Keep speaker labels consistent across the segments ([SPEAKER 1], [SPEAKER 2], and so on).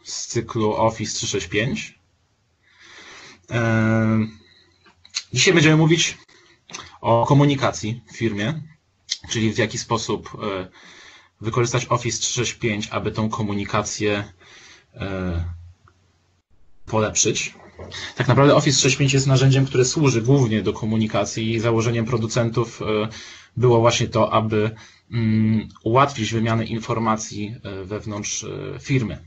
[SPEAKER 1] z cyklu Office 365. Dzisiaj będziemy mówić o komunikacji w firmie, czyli w jaki sposób wykorzystać Office 365, aby tą komunikację polepszyć. Tak naprawdę Office 365 jest narzędziem, które służy głównie do komunikacji i założeniem producentów było właśnie to, aby ułatwić wymianę informacji wewnątrz firmy.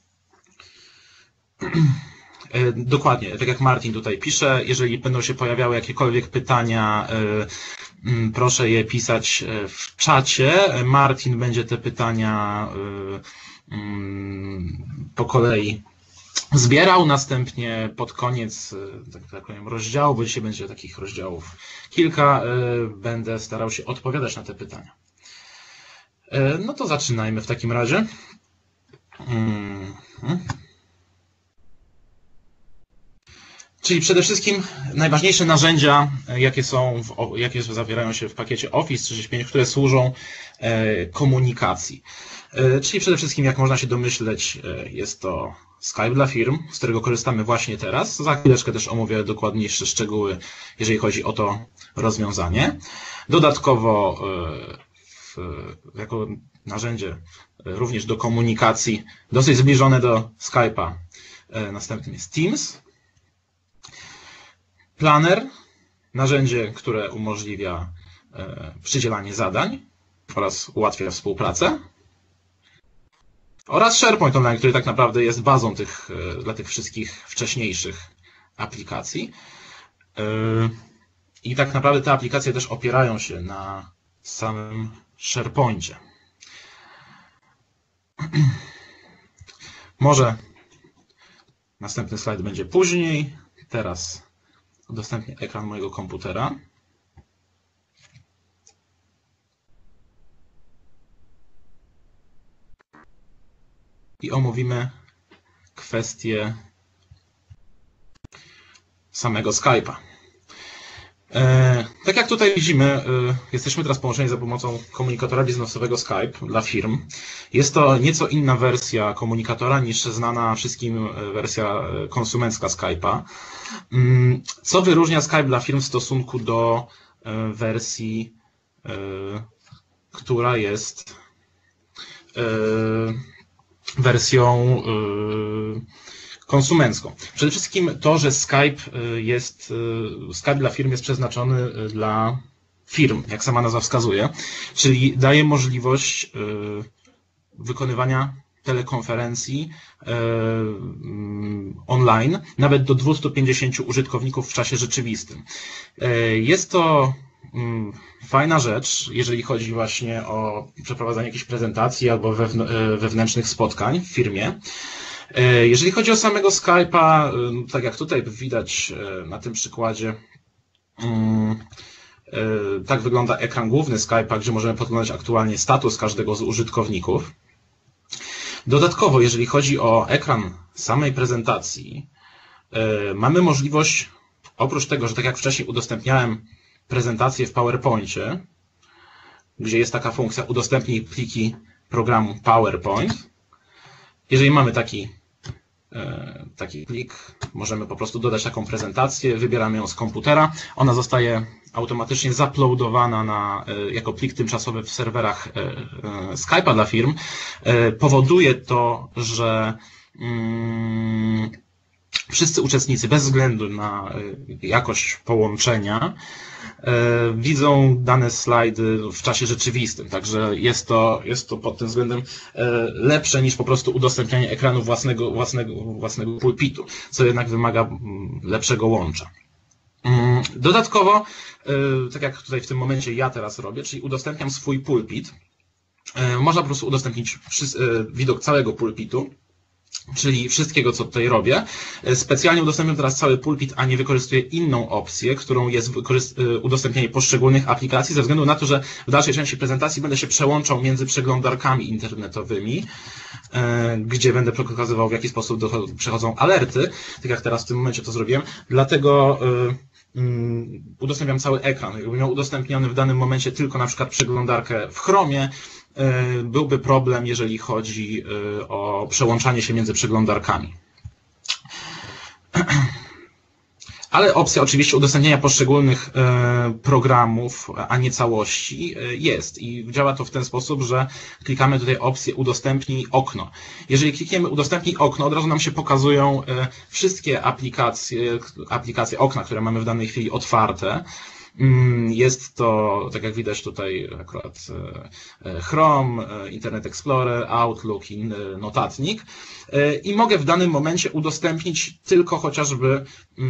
[SPEAKER 1] Dokładnie, tak jak Martin tutaj pisze, jeżeli będą się pojawiały jakiekolwiek pytania, proszę je pisać w czacie. Martin będzie te pytania po kolei zbierał, następnie pod koniec, tak powiem, rozdziału, bo dzisiaj będzie takich rozdziałów kilka, będę starał się odpowiadać na te pytania. No to zaczynajmy w takim razie. Czyli przede wszystkim najważniejsze narzędzia, jakie zawierają się w pakiecie Office 365, które służą komunikacji. Czyli przede wszystkim, jak można się domyśleć, jest to Skype dla firm, z którego korzystamy właśnie teraz. Za chwileczkę też omówię dokładniejsze szczegóły, jeżeli chodzi o to rozwiązanie. Dodatkowo jako narzędzie również do komunikacji, dosyć zbliżone do Skype'a, następnym jest Teams. Planner, narzędzie, które umożliwia przydzielanie zadań oraz ułatwia współpracę. Oraz SharePoint Online, który tak naprawdę jest bazą dla tych wszystkich wcześniejszych aplikacji. I tak naprawdę te aplikacje też opierają się na samym SharePoincie. Może następny slajd będzie później. Teraz udostępnię ekran mojego komputera. I omówimy kwestię samego Skype'a. Tak jak tutaj widzimy, jesteśmy teraz połączeni za pomocą komunikatora biznesowego Skype dla firm. Jest to nieco inna wersja komunikatora niż znana wszystkim wersja konsumencka Skype'a. Co wyróżnia Skype dla firm w stosunku do wersji, która jest wersją konsumencką? Przede wszystkim to, że Skype dla firm jest przeznaczony dla firm, jak sama nazwa wskazuje, czyli daje możliwość wykonywania telekonferencji online, nawet do 250 użytkowników w czasie rzeczywistym. Jest to fajna rzecz, jeżeli chodzi właśnie o przeprowadzanie jakichś prezentacji albo wewnętrznych spotkań w firmie. Jeżeli chodzi o samego Skype'a, tak jak tutaj widać na tym przykładzie, tak wygląda ekran główny Skype'a, gdzie możemy podglądać aktualnie status każdego z użytkowników. Dodatkowo, jeżeli chodzi o ekran samej prezentacji, mamy możliwość, oprócz tego, że tak jak wcześniej udostępniałem prezentację w PowerPoincie, gdzie jest taka funkcja udostępnij pliki programu PowerPoint. Jeżeli mamy taki plik, możemy po prostu dodać taką prezentację, wybieramy ją z komputera, ona zostaje automatycznie zaploadowana jako plik tymczasowy w serwerach Skype'a dla firm. Powoduje to, że wszyscy uczestnicy, bez względu na jakość połączenia, widzą dane slajdy w czasie rzeczywistym. Także jest to pod tym względem lepsze niż po prostu udostępnianie ekranu własnego pulpitu, co jednak wymaga lepszego łącza. Dodatkowo, tak jak tutaj w tym momencie ja teraz robię, czyli udostępniam swój pulpit, można po prostu udostępnić widok całego pulpitu, czyli wszystkiego, co tutaj robię. Specjalnie udostępniam teraz cały pulpit, a nie wykorzystuję inną opcję, którą jest udostępnianie poszczególnych aplikacji, ze względu na to, że w dalszej części prezentacji będę się przełączał między przeglądarkami internetowymi, gdzie będę pokazywał, w jaki sposób przechodzą alerty, tak jak teraz w tym momencie to zrobiłem. Dlatego udostępniam cały ekran. Jakbym miał udostępniony w danym momencie tylko na przykład przeglądarkę w Chromie, byłby problem, jeżeli chodzi o przełączanie się między przeglądarkami. Ale opcja oczywiście udostępnienia poszczególnych programów, a nie całości jest i działa to w ten sposób, że klikamy tutaj opcję udostępnij okno. Jeżeli klikniemy udostępnij okno, od razu nam się pokazują wszystkie aplikacje okna, które mamy w danej chwili otwarte. Jest to, tak jak widać tutaj akurat Chrome, Internet Explorer, Outlook i notatnik i mogę w danym momencie udostępnić tylko chociażby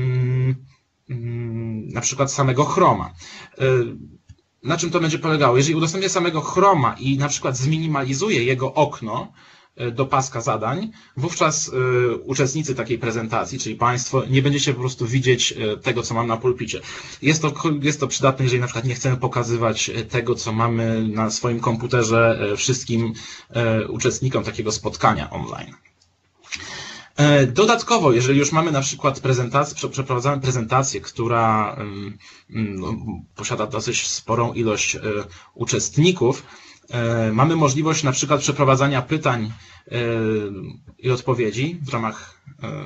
[SPEAKER 1] na przykład samego Chroma. Na czym to będzie polegało? Jeżeli udostępnię samego Chroma i na przykład zminimalizuję jego okno do paska zadań, wówczas uczestnicy takiej prezentacji, czyli Państwo, nie będziecie po prostu widzieć tego, co mam na pulpicie. Jest to przydatne, jeżeli na przykład nie chcemy pokazywać tego, co mamy na swoim komputerze wszystkim uczestnikom takiego spotkania online. Dodatkowo, jeżeli już mamy na przykład przeprowadzamy prezentację, która posiada dosyć sporą ilość uczestników, mamy możliwość na przykład przeprowadzania pytań i odpowiedzi w ramach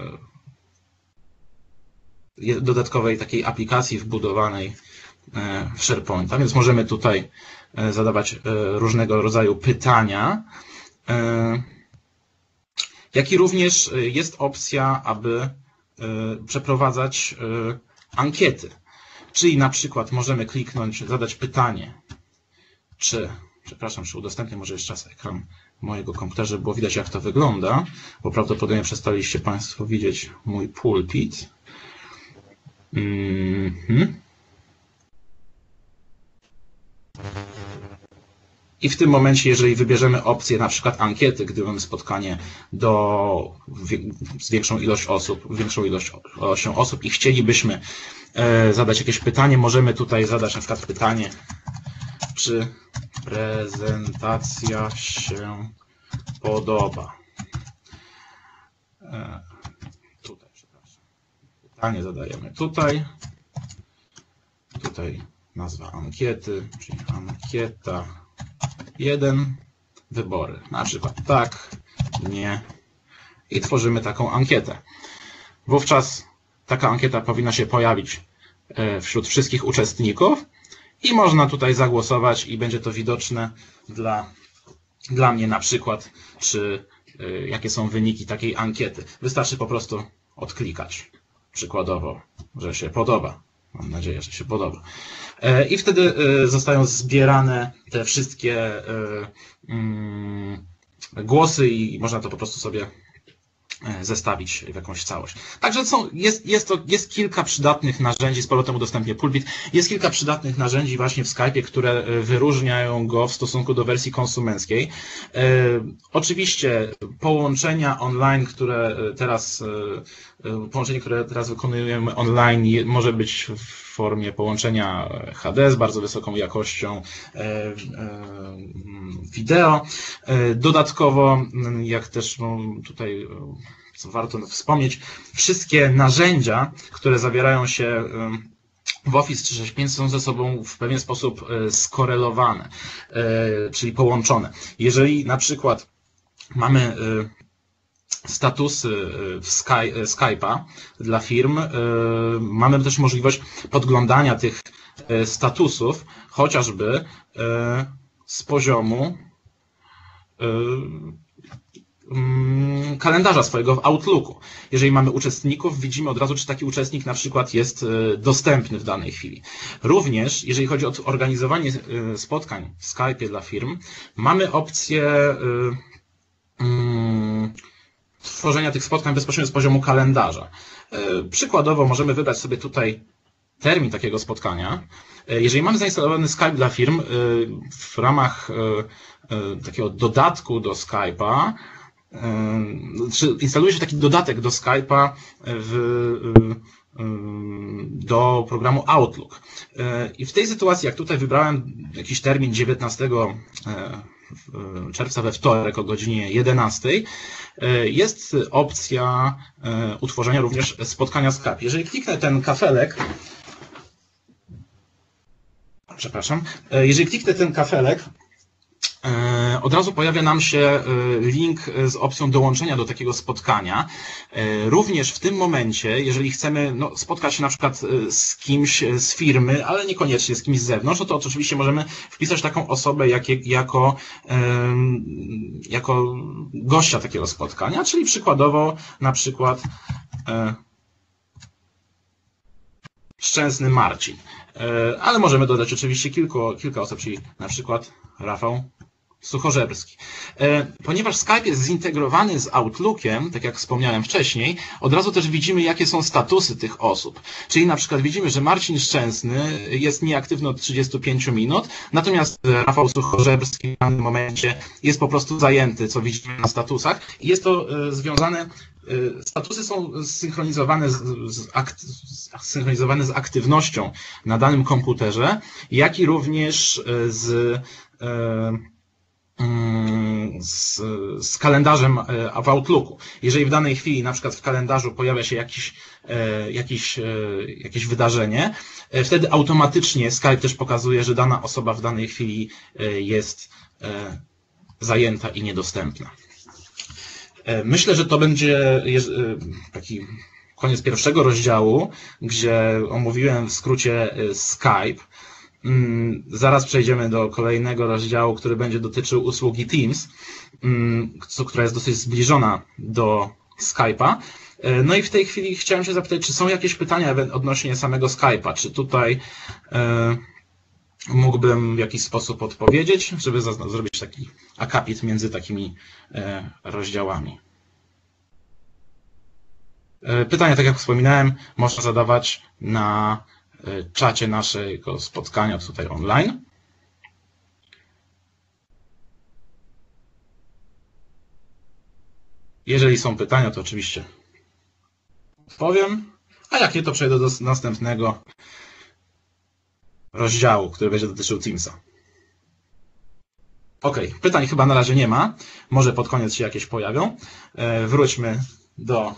[SPEAKER 1] dodatkowej takiej aplikacji wbudowanej w SharePointa, więc możemy tutaj zadawać różnego rodzaju pytania, jak i również jest opcja, aby przeprowadzać ankiety, czyli na przykład możemy kliknąć, zadać pytanie, czy udostępnię może jeszcze raz ekran mojego komputera, żeby było widać, jak to wygląda, bo prawdopodobnie przestaliście Państwo widzieć mój pulpit. I w tym momencie, jeżeli wybierzemy opcję na przykład ankiety, gdy mamy spotkanie z większą ilością osób i chcielibyśmy zadać jakieś pytanie, możemy tutaj zadać na przykład pytanie, czy prezentacja się podoba. Tutaj, przepraszam. Pytanie zadajemy tutaj. Tutaj nazwa ankiety, czyli ankieta 1. Wybory. Na przykład tak, nie. I tworzymy taką ankietę. Wówczas taka ankieta powinna się pojawić wśród wszystkich uczestników. I można tutaj zagłosować i będzie to widoczne dla mnie na przykład, jakie są wyniki takiej ankiety. Wystarczy po prostu odklikać, przykładowo, że się podoba. Mam nadzieję, że się podoba. I wtedy zostają zbierane te wszystkie głosy i można to po prostu sobie zestawić w jakąś całość. Także jest kilka przydatnych narzędzi, z powrotem udostępnię pulpit, jest kilka przydatnych narzędzi właśnie w Skype'ie, które wyróżniają go w stosunku do wersji konsumenckiej. Oczywiście połączenie, które teraz wykonujemy online może być w formie połączenia HD z bardzo wysoką jakością wideo. Dodatkowo, jak też tutaj co warto wspomnieć, wszystkie narzędzia, które zawierają się w Office 365 są ze sobą w pewien sposób skorelowane, czyli połączone. Jeżeli na przykład mamy statusy w Skype'a dla firm, mamy też możliwość podglądania tych statusów, chociażby z poziomu kalendarza swojego w Outlooku. Jeżeli mamy uczestników, widzimy od razu, czy taki uczestnik na przykład jest dostępny w danej chwili. Również, jeżeli chodzi o organizowanie spotkań w Skype'ie dla firm, mamy opcję tworzenia tych spotkań bezpośrednio z poziomu kalendarza. Przykładowo możemy wybrać sobie tutaj termin takiego spotkania. Jeżeli mamy zainstalowany Skype dla firm, w ramach takiego dodatku do Skype'a, instaluje się taki dodatek do Skype'a do programu Outlook. I w tej sytuacji, jak tutaj wybrałem jakiś termin 19 czerwca we wtorek o godzinie 11, jest opcja utworzenia również spotkania Skype. Jeżeli kliknę ten kafelek, od razu pojawia nam się link z opcją dołączenia do takiego spotkania. Również w tym momencie, jeżeli chcemy spotkać się na przykład z kimś z firmy, ale niekoniecznie z kimś z zewnątrz, no to oczywiście możemy wpisać taką osobę jako gościa takiego spotkania, czyli przykładowo na przykład Szczęsny Marcin. Ale możemy dodać oczywiście kilka osób, czyli na przykład Rafał Suchorzebrski. Ponieważ Skype jest zintegrowany z Outlookiem, tak jak wspomniałem wcześniej, od razu też widzimy, jakie są statusy tych osób. Czyli na przykład widzimy, że Marcin Szczęsny jest nieaktywny od 35 minut, natomiast Rafał Suchorzebrski w danym momencie jest po prostu zajęty, co widzimy na statusach. I jest to związane, statusy są synchronizowane z aktywnością na danym komputerze, jak i również z kalendarzem w Outlooku. Jeżeli w danej chwili na przykład w kalendarzu pojawia się jakieś wydarzenie, wtedy automatycznie Skype też pokazuje, że dana osoba w danej chwili jest zajęta i niedostępna. Myślę, że to będzie taki koniec pierwszego rozdziału, gdzie omówiłem w skrócie Skype. Zaraz przejdziemy do kolejnego rozdziału, który będzie dotyczył usługi Teams, która jest dosyć zbliżona do Skype'a. No i w tej chwili chciałem się zapytać, czy są jakieś pytania odnośnie samego Skype'a, czy tutaj mógłbym w jakiś sposób odpowiedzieć, żeby zrobić taki akapit między takimi rozdziałami. Pytania, tak jak wspominałem, można zadawać na czacie naszego spotkania tutaj online. Jeżeli są pytania, to oczywiście odpowiem, a jak nie, to przejdę do następnego rozdziału, który będzie dotyczył Teamsa. OK, pytań chyba na razie nie ma, może pod koniec się jakieś pojawią. Wróćmy do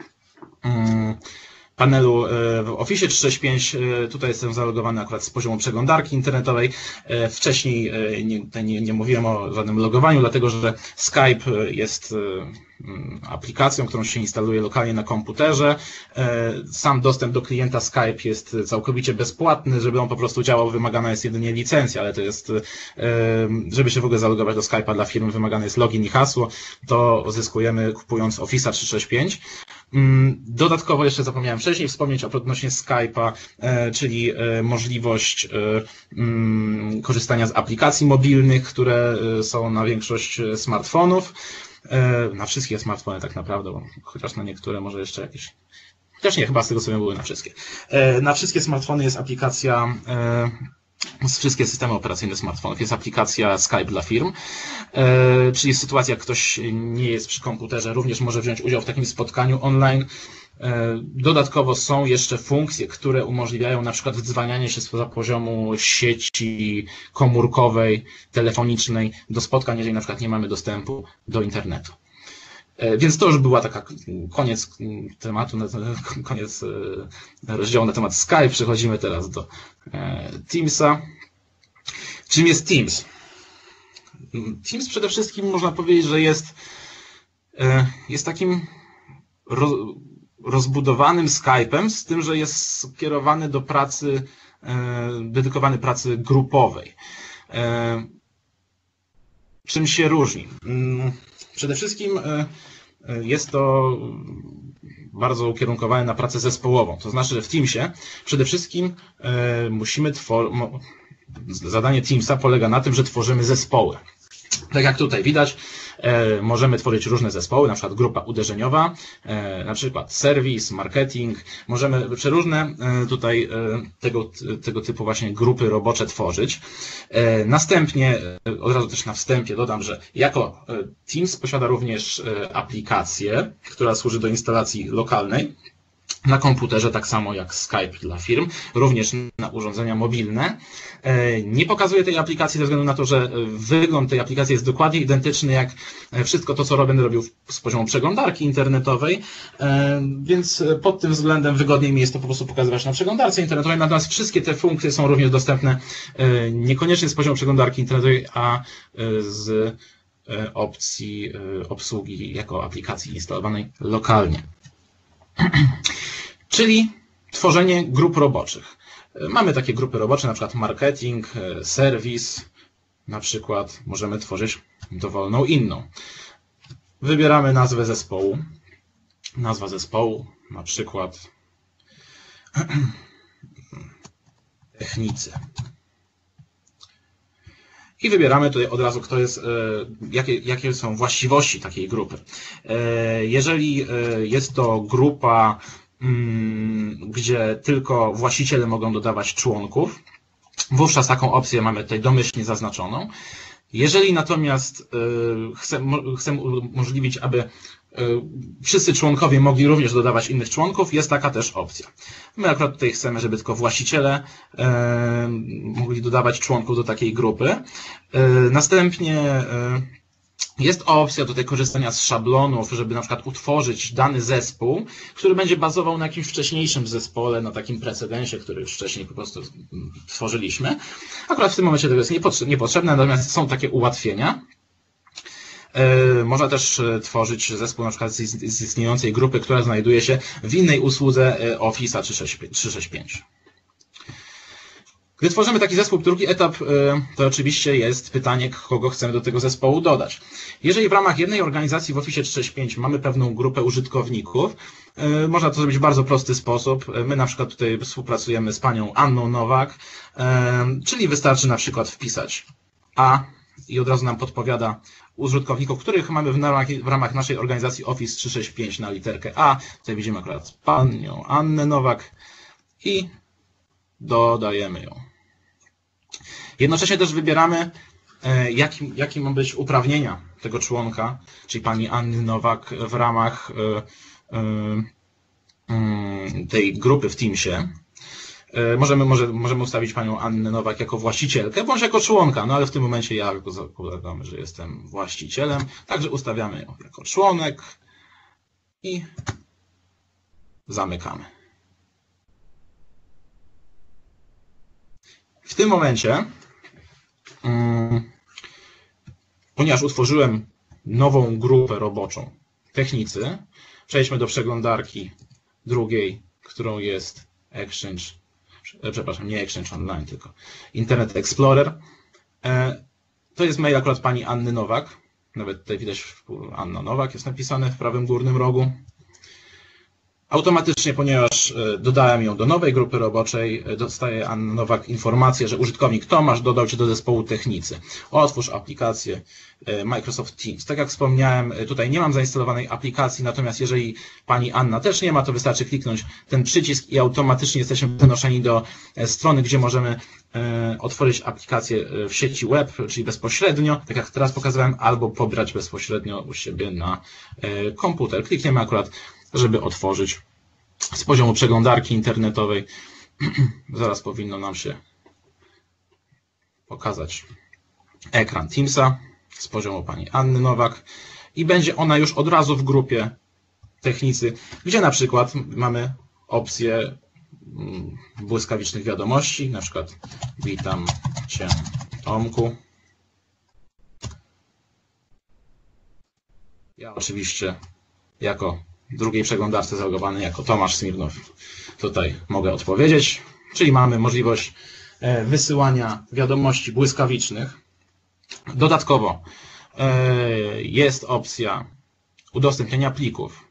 [SPEAKER 1] panelu w Office 365. Tutaj jestem zalogowany akurat z poziomu przeglądarki internetowej. Wcześniej nie mówiłem o żadnym logowaniu, dlatego że Skype jest aplikacją, którą się instaluje lokalnie na komputerze. Sam dostęp do klienta Skype jest całkowicie bezpłatny. Żeby on po prostu działał, wymagana jest jedynie licencja, ale to jest, żeby się w ogóle zalogować do Skype'a dla firmy, wymagane jest login i hasło. To uzyskujemy kupując Office'a 365. Dodatkowo jeszcze zapomniałem wcześniej wspomnieć odnośnie Skype'a, czyli możliwość korzystania z aplikacji mobilnych, które są na większość smartfonów. Na wszystkie smartfony tak naprawdę, bo chociaż na niektóre może jeszcze jakieś. Chociaż nie, chyba z tego co były na wszystkie. Na wszystkie smartfony jest aplikacja, wszystkie systemy operacyjne smartfonów jest aplikacja Skype dla firm, czyli sytuacja, jak ktoś nie jest przy komputerze, również może wziąć udział w takim spotkaniu online. Dodatkowo są jeszcze funkcje, które umożliwiają na przykład wdzwanianie się spoza poziomu sieci komórkowej, telefonicznej do spotkań, jeżeli na przykład nie mamy dostępu do internetu. Więc to już była taka koniec tematu, koniec rozdziału na temat Skype. Przechodzimy teraz do Teamsa. Czym jest Teams? Teams przede wszystkim można powiedzieć, że jest takim rozbudowanym Skype'em, z tym, że jest skierowany do pracy, dedykowany pracy grupowej. Czym się różni? Przede wszystkim jest to bardzo ukierunkowane na pracę zespołową. To znaczy, że w Teamsie przede wszystkim zadanie Teamsa polega na tym, że tworzymy zespoły. Tak jak tutaj widać, możemy tworzyć różne zespoły, na przykład grupa uderzeniowa, na przykład serwis, marketing. Możemy przeróżne tutaj tego typu właśnie grupy robocze tworzyć. Następnie, od razu też na wstępie dodam, że jako Teams posiada również aplikację, która służy do instalacji lokalnej na komputerze, tak samo jak Skype dla firm, również na urządzenia mobilne. Nie pokazuję tej aplikacji ze względu na to, że wygląd tej aplikacji jest dokładnie identyczny jak wszystko to, co będę robił z poziomu przeglądarki internetowej, więc pod tym względem wygodniej mi jest to po prostu pokazywać na przeglądarce internetowej, natomiast wszystkie te funkcje są również dostępne niekoniecznie z poziomu przeglądarki internetowej, a z opcji obsługi jako aplikacji instalowanej lokalnie. Czyli tworzenie grup roboczych. Mamy takie grupy robocze, na przykład marketing, serwis, na przykład możemy tworzyć dowolną inną. Wybieramy nazwę zespołu. Nazwa zespołu, na przykład technicy. I wybieramy tutaj od razu, kto jest, jakie są właściwości takiej grupy. Jeżeli jest to grupa, gdzie tylko właściciele mogą dodawać członków, wówczas taką opcję mamy tutaj domyślnie zaznaczoną. Jeżeli natomiast chcemy umożliwić, aby wszyscy członkowie mogli również dodawać innych członków, jest taka też opcja. My akurat tutaj chcemy, żeby tylko właściciele mogli dodawać członków do takiej grupy. Następnie jest opcja tutaj korzystania z szablonów, żeby na przykład utworzyć dany zespół, który będzie bazował na jakimś wcześniejszym zespole, na takim precedensie, który już wcześniej po prostu tworzyliśmy. Akurat w tym momencie tego jest niepotrzebne, natomiast są takie ułatwienia. Można też tworzyć zespół na przykład z istniejącej grupy, która znajduje się w innej usłudze Office'a 365. Gdy tworzymy taki zespół, drugi etap to oczywiście jest pytanie, kogo chcemy do tego zespołu dodać. Jeżeli w ramach jednej organizacji w Office 365 mamy pewną grupę użytkowników, można to zrobić w bardzo prosty sposób. My na przykład tutaj współpracujemy z panią Anną Nowak, czyli wystarczy na przykład wpisać A i od razu nam podpowiada użytkowników, których mamy w ramach naszej organizacji Office 365 na literkę A. Tutaj widzimy akurat panią Annę Nowak i dodajemy ją. Jednocześnie też wybieramy, jakie ma być uprawnienia tego członka, czyli pani Anny Nowak w ramach tej grupy w Teamsie. Możemy ustawić panią Annę Nowak jako właścicielkę, bądź jako członka, no ale w tym momencie ja zakładamy, że jestem właścicielem, także ustawiamy ją jako członek i zamykamy. W tym momencie, ponieważ utworzyłem nową grupę roboczą technicy, przejdźmy do przeglądarki drugiej, którą jest Exchange, przepraszam, nie Exchange Online, tylko Internet Explorer. To jest mail akurat pani Anny Nowak. Nawet tutaj widać Anna Nowak jest napisane w prawym górnym rogu. Automatycznie, ponieważ dodałem ją do nowej grupy roboczej, dostaje Anna Nowak informację, że użytkownik Tomasz dodał Cię do zespołu technicy. Otwórz aplikację Microsoft Teams. Tak jak wspomniałem, tutaj nie mam zainstalowanej aplikacji, natomiast jeżeli pani Anna też nie ma, to wystarczy kliknąć ten przycisk i automatycznie jesteśmy przenoszeni do strony, gdzie możemy otworzyć aplikację w sieci web, czyli bezpośrednio, tak jak teraz pokazałem, albo pobrać bezpośrednio u siebie na komputer. Klikniemy akurat, żeby otworzyć z poziomu przeglądarki internetowej. Zaraz powinno nam się pokazać ekran Teamsa z poziomu pani Anny Nowak i będzie ona już od razu w grupie technicy, gdzie na przykład mamy opcję błyskawicznych wiadomości, na przykład witam Cię, Tomku. Ja oczywiście jako drugiej przeglądarce zalogowany jako Tomasz Smirnow tutaj mogę odpowiedzieć, czyli mamy możliwość wysyłania wiadomości błyskawicznych. Dodatkowo jest opcja udostępniania plików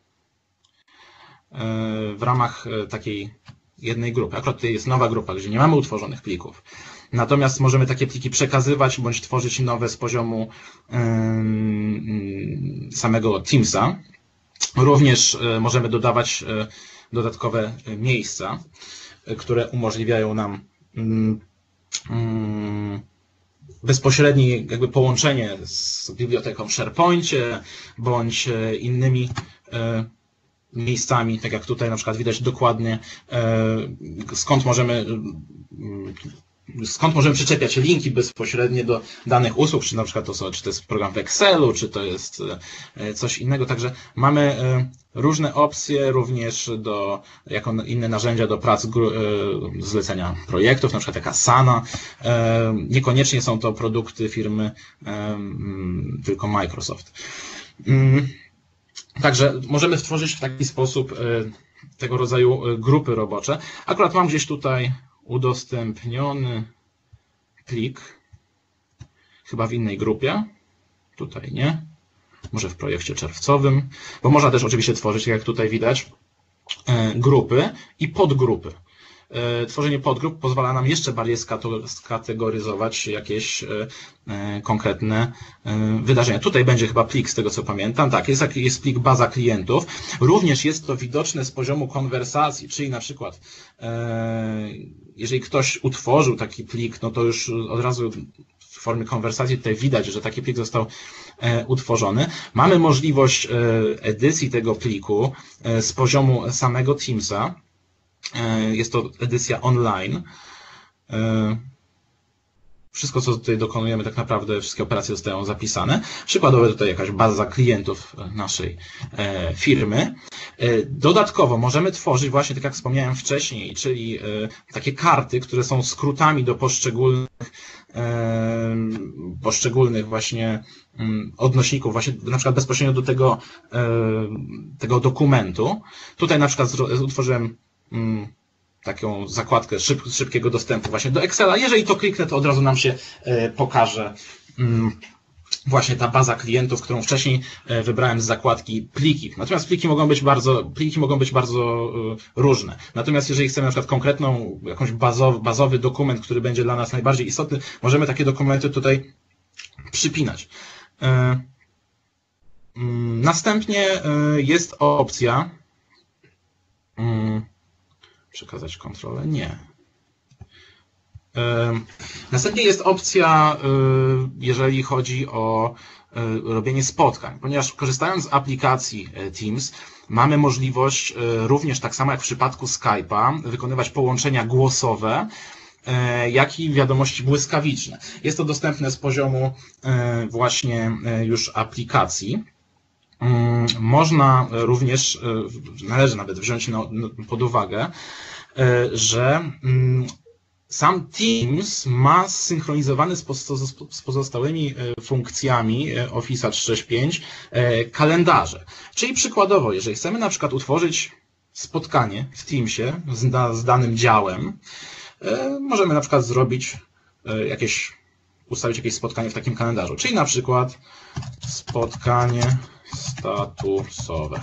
[SPEAKER 1] w ramach takiej jednej grupy. Akurat tutaj jest nowa grupa, gdzie nie mamy utworzonych plików. Natomiast możemy takie pliki przekazywać bądź tworzyć nowe z poziomu samego Teamsa. Również możemy dodawać dodatkowe miejsca, które umożliwiają nam bezpośrednie jakby połączenie z biblioteką w SharePoincie bądź innymi miejscami, tak jak tutaj na przykład widać dokładnie, skąd możemy skąd możemy przyczepiać linki bezpośrednie do danych usług, czy na przykład czy to jest program w Excelu, czy to jest coś innego. Także mamy różne opcje również jako inne narzędzia do prac zlecenia projektów, na przykład jak Asana. Niekoniecznie są to produkty firmy tylko Microsoft. Także możemy stworzyć w taki sposób tego rodzaju grupy robocze. Akurat mam gdzieś tutaj udostępniony plik, chyba w innej grupie, tutaj nie, może w projekcie czerwcowym, bo można też oczywiście tworzyć, jak tutaj widać, grupy i podgrupy. Tworzenie podgrup pozwala nam jeszcze bardziej skategoryzować jakieś konkretne wydarzenia. Tutaj będzie chyba plik, z tego co pamiętam. Tak, jest plik baza klientów. Również jest to widoczne z poziomu konwersacji, czyli na przykład jeżeli ktoś utworzył taki plik, no to już od razu w formie konwersacji tutaj widać, że taki plik został utworzony. Mamy możliwość edycji tego pliku z poziomu samego Teamsa. Jest to edycja online. Wszystko, co tutaj dokonujemy, tak naprawdę wszystkie operacje zostają zapisane. Przykładowo tutaj jakaś baza klientów naszej firmy. Dodatkowo możemy tworzyć właśnie, tak jak wspomniałem wcześniej, czyli takie karty, które są skrótami do poszczególnych właśnie odnośników, właśnie na przykład bezpośrednio do tego dokumentu. Tutaj na przykład utworzyłem taką zakładkę szybkiego dostępu właśnie do Excela. Jeżeli to kliknę, to od razu nam się pokaże właśnie ta baza klientów, którą wcześniej wybrałem z zakładki pliki. Natomiast pliki mogą być bardzo różne. Natomiast jeżeli chcemy na przykład konkretną, jakąś bazowy dokument, który będzie dla nas najbardziej istotny, możemy takie dokumenty tutaj przypinać. Następnie jest opcja przekazać kontrolę? Nie. Następnie jest opcja, jeżeli chodzi o robienie spotkań, ponieważ korzystając z aplikacji Teams mamy możliwość również, tak samo jak w przypadku Skype'a, wykonywać połączenia głosowe, jak i wiadomości błyskawiczne. Jest to dostępne z poziomu właśnie już aplikacji. Można również, należy nawet wziąć pod uwagę, że sam Teams ma zsynchronizowany z pozostałymi funkcjami Office'a 365 kalendarze. Czyli przykładowo, jeżeli chcemy na przykład utworzyć spotkanie w Teamsie z danym działem, możemy na przykład ustawić jakieś spotkanie w takim kalendarzu, czyli na przykład spotkanie statusowe.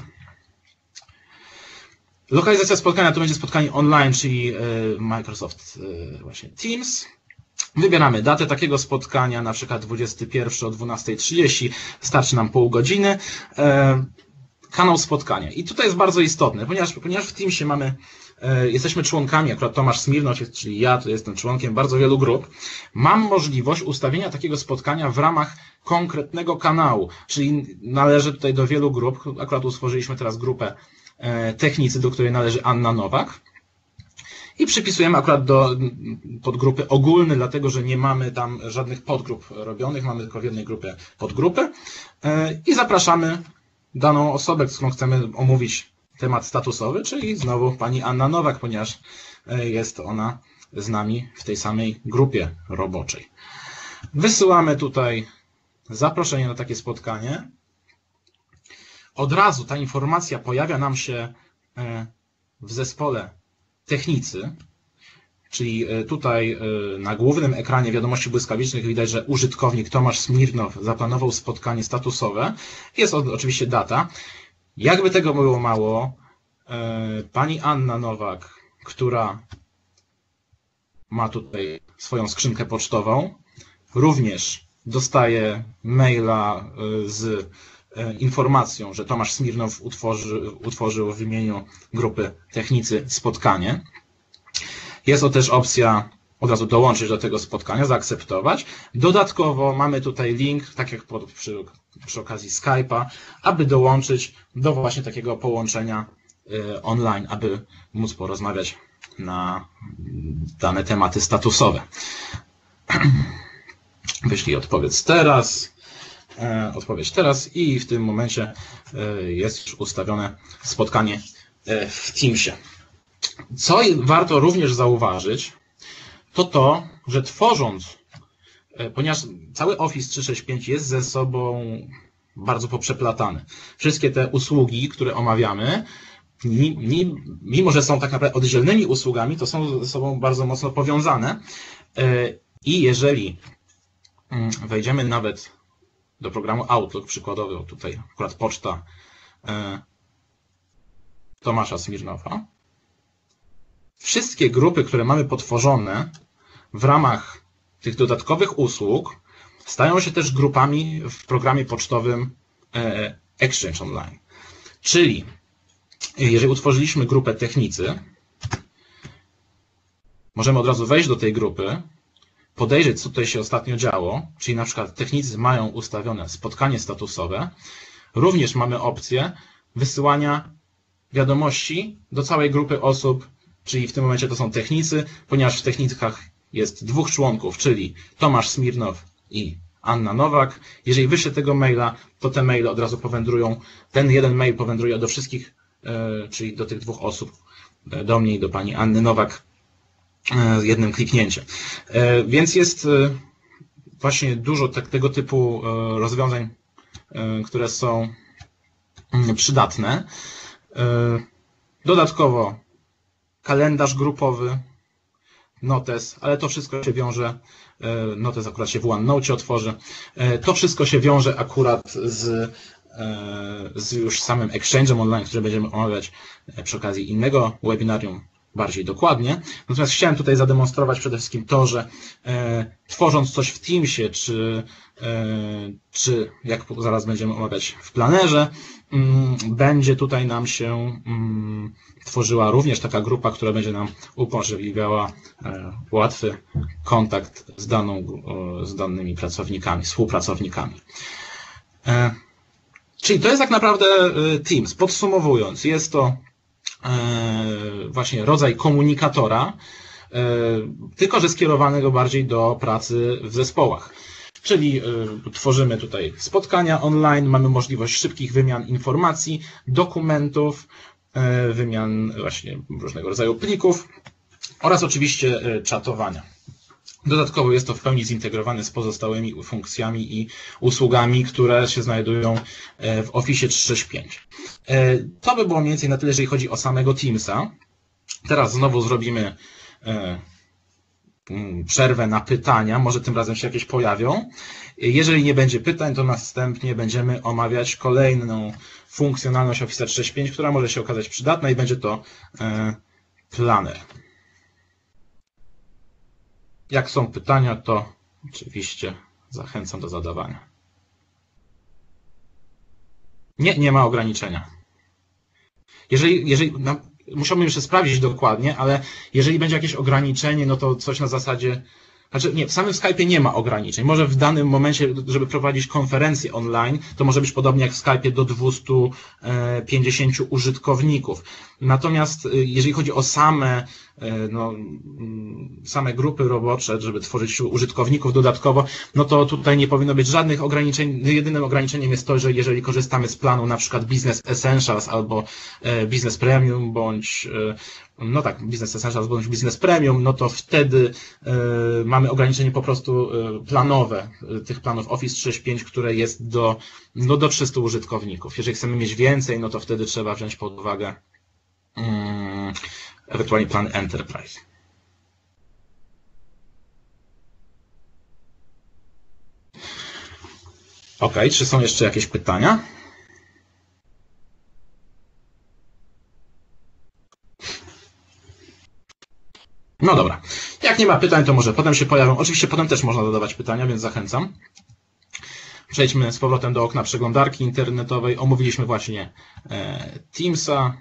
[SPEAKER 1] Lokalizacja spotkania to będzie spotkanie online, czyli Microsoft właśnie Teams. Wybieramy datę takiego spotkania, na przykład 21 o 12:30, starczy nam pół godziny. Kanał spotkania. I tutaj jest bardzo istotne, ponieważ w Teamsie jesteśmy członkami, akurat Tomasz Smirnow, czyli ja tu jestem członkiem bardzo wielu grup, mam możliwość ustawienia takiego spotkania w ramach konkretnego kanału, czyli należy tutaj do wielu grup, akurat utworzyliśmy teraz grupę technicy, do której należy Anna Nowak i przypisujemy akurat do podgrupy ogólne, dlatego że nie mamy tam żadnych podgrup robionych, mamy tylko w jednej grupie podgrupy i zapraszamy daną osobę, z którą chcemy omówić temat statusowy, czyli znowu pani Anna Nowak, ponieważ jest ona z nami w tej samej grupie roboczej. Wysyłamy tutaj zaproszenie na takie spotkanie. Od razu ta informacja pojawia nam się w zespole technicy, czyli tutaj na głównym ekranie wiadomości błyskawicznych widać, że użytkownik Tomasz Smirnow zaplanował spotkanie statusowe. Jest oczywiście data. Jakby tego było mało, pani Anna Nowak, która ma tutaj swoją skrzynkę pocztową, również dostaje maila z informacją, że Tomasz Smirnow utworzył w imieniu grupy technicy spotkanie. Jest to też opcja od razu dołączyć do tego spotkania, zaakceptować. Dodatkowo mamy tutaj link, tak jak przy okazji Skype'a, aby dołączyć do właśnie takiego połączenia online, aby móc porozmawiać na dane tematy statusowe. Wyślij odpowiedź teraz i w tym momencie jest już ustawione spotkanie w Teamsie. Co warto również zauważyć, to, że tworząc, ponieważ cały Office 365 jest ze sobą bardzo poprzeplatany, wszystkie te usługi, które omawiamy, mimo że są tak naprawdę oddzielnymi usługami, to są ze sobą bardzo mocno powiązane i jeżeli wejdziemy nawet do programu Outlook, przykładowo tutaj akurat poczta Tomasza Smirnowa, wszystkie grupy, które mamy potworzone w ramach tych dodatkowych usług, stają się też grupami w programie pocztowym Exchange Online. Czyli jeżeli utworzyliśmy grupę technicy, możemy od razu wejść do tej grupy, podejrzeć, co tutaj się ostatnio działo, czyli na przykład technicy mają ustawione spotkanie statusowe, również mamy opcję wysyłania wiadomości do całej grupy osób, czyli w tym momencie to są technicy, ponieważ w technikach jest 2 członków, czyli Tomasz Smirnow i Anna Nowak. Jeżeli wyślę tego maila, to te maile od razu powędrują, ten jeden mail powędruje do wszystkich, czyli do tych 2 osób, do mnie i do pani Anny Nowak, jednym kliknięciem. Więc jest właśnie dużo tego typu rozwiązań, które są przydatne. Dodatkowo kalendarz grupowy, notes, ale to wszystko się wiąże, notes akurat się w OneNote otworzy, to wszystko się wiąże akurat z już samym Exchange'em Online, który będziemy omawiać przy okazji innego webinarium bardziej dokładnie. Natomiast chciałem tutaj zademonstrować przede wszystkim to, że tworząc coś w Teamsie, czy jak zaraz będziemy omawiać w planerze, będzie tutaj nam się tworzyła również taka grupa, która będzie nam umożliwiała łatwy kontakt z danymi pracownikami, współpracownikami. Czyli to jest tak naprawdę Teams. Podsumowując, jest to właśnie rodzaj komunikatora, tylko że skierowanego bardziej do pracy w zespołach. Czyli tworzymy tutaj spotkania online, mamy możliwość szybkich wymian informacji, dokumentów, wymian właśnie różnego rodzaju plików oraz oczywiście czatowania. Dodatkowo jest to w pełni zintegrowane z pozostałymi funkcjami i usługami, które się znajdują w Office 365. To by było mniej więcej na tyle, jeżeli chodzi o samego Teamsa. Teraz znowu zrobimy przerwę na pytania, może tym razem się jakieś pojawią. Jeżeli nie będzie pytań, to następnie będziemy omawiać kolejną funkcjonalność Office 365, która może się okazać przydatna i będzie to planer. Jak są pytania, to oczywiście zachęcam do zadawania. Nie ma ograniczenia. Musiałbym jeszcze sprawdzić dokładnie, ale jeżeli będzie jakieś ograniczenie, no to coś na zasadzie... Znaczy nie, w samym Skype'ie nie ma ograniczeń. Może w danym momencie, żeby prowadzić konferencję online, to może być podobnie jak w Skype'ie do 250 użytkowników. Natomiast jeżeli chodzi o same grupy robocze, żeby tworzyć użytkowników dodatkowo, no to tutaj nie powinno być żadnych ograniczeń. Jedynym ograniczeniem jest to, że jeżeli korzystamy z planu na przykład Business Essentials albo Business Premium bądź Business Essentials bądź Business Premium, no to wtedy mamy ograniczenie po prostu planowe tych planów Office 365, które jest do 300 użytkowników. Jeżeli chcemy mieć więcej, no to wtedy trzeba wziąć pod uwagę ewentualnie plan Enterprise. Ok, czy są jeszcze jakieś pytania? No dobra, jak nie ma pytań, to może potem się pojawią. Oczywiście potem też można dodawać pytania, więc zachęcam. Przejdźmy z powrotem do okna przeglądarki internetowej. Omówiliśmy właśnie Teamsa.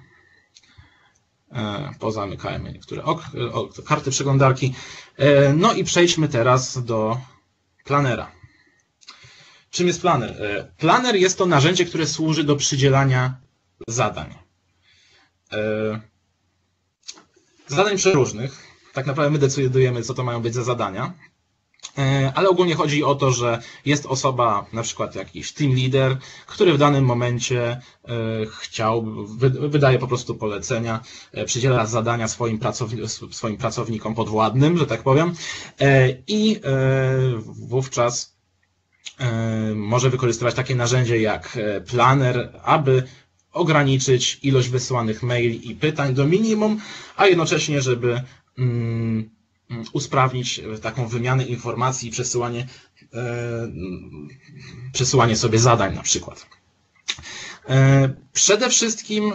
[SPEAKER 1] Pozamykajmy niektóre karty przeglądarki. No i przejdźmy teraz do planera. Czym jest planer? Planer jest to narzędzie, które służy do przydzielania zadań. Zadań przeróżnych. Tak naprawdę my decydujemy, co to mają być za zadania. Ale ogólnie chodzi o to, że jest osoba, na przykład jakiś team leader, który w danym momencie wydaje po prostu polecenia, przydziela zadania swoim pracownikom podwładnym, że tak powiem, i wówczas może wykorzystywać takie narzędzie jak Planner, aby ograniczyć ilość wysyłanych maili i pytań do minimum, a jednocześnie, żeby usprawnić taką wymianę informacji i przesyłanie sobie zadań na przykład. Przede wszystkim,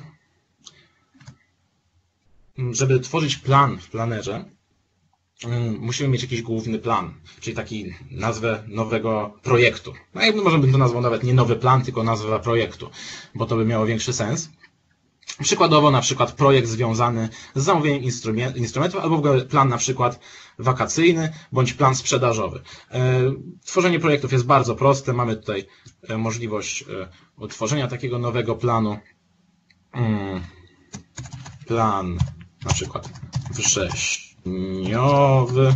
[SPEAKER 1] żeby tworzyć plan w planerze, musimy mieć jakiś główny plan, czyli taki nazwę nowego projektu. No jakby może bym to nazwał nawet nie nowy plan, tylko nazwa projektu, bo to by miało większy sens. Przykładowo na przykład projekt związany z zamówieniem instrumentów, albo w ogóle plan na przykład wakacyjny, bądź plan sprzedażowy. Tworzenie projektów jest bardzo proste. Mamy tutaj możliwość utworzenia takiego nowego planu. Plan na przykład wrześniowy.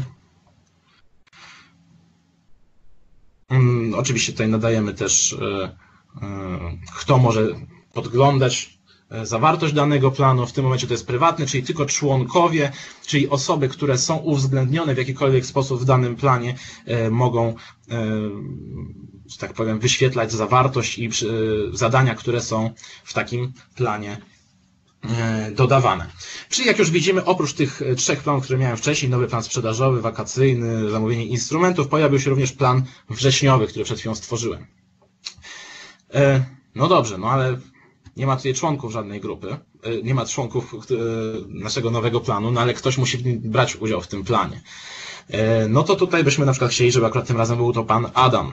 [SPEAKER 1] Oczywiście tutaj nadajemy też, kto może podglądać zawartość danego planu. W tym momencie to jest prywatny, czyli tylko członkowie, czyli osoby, które są uwzględnione w jakikolwiek sposób w danym planie, mogą, że tak powiem, wyświetlać zawartość i zadania, które są w takim planie dodawane. Czyli jak już widzimy, oprócz tych 3 planów, które miałem wcześniej, nowy plan sprzedażowy, wakacyjny, zamówienie instrumentów, pojawił się również plan wrześniowy, który przed chwilą stworzyłem. No dobrze, no ale nie ma tutaj członków żadnej grupy, nie ma członków naszego nowego planu, no ale ktoś musi brać udział w tym planie. No to tutaj byśmy na przykład chcieli, żeby akurat tym razem był to pan Adam.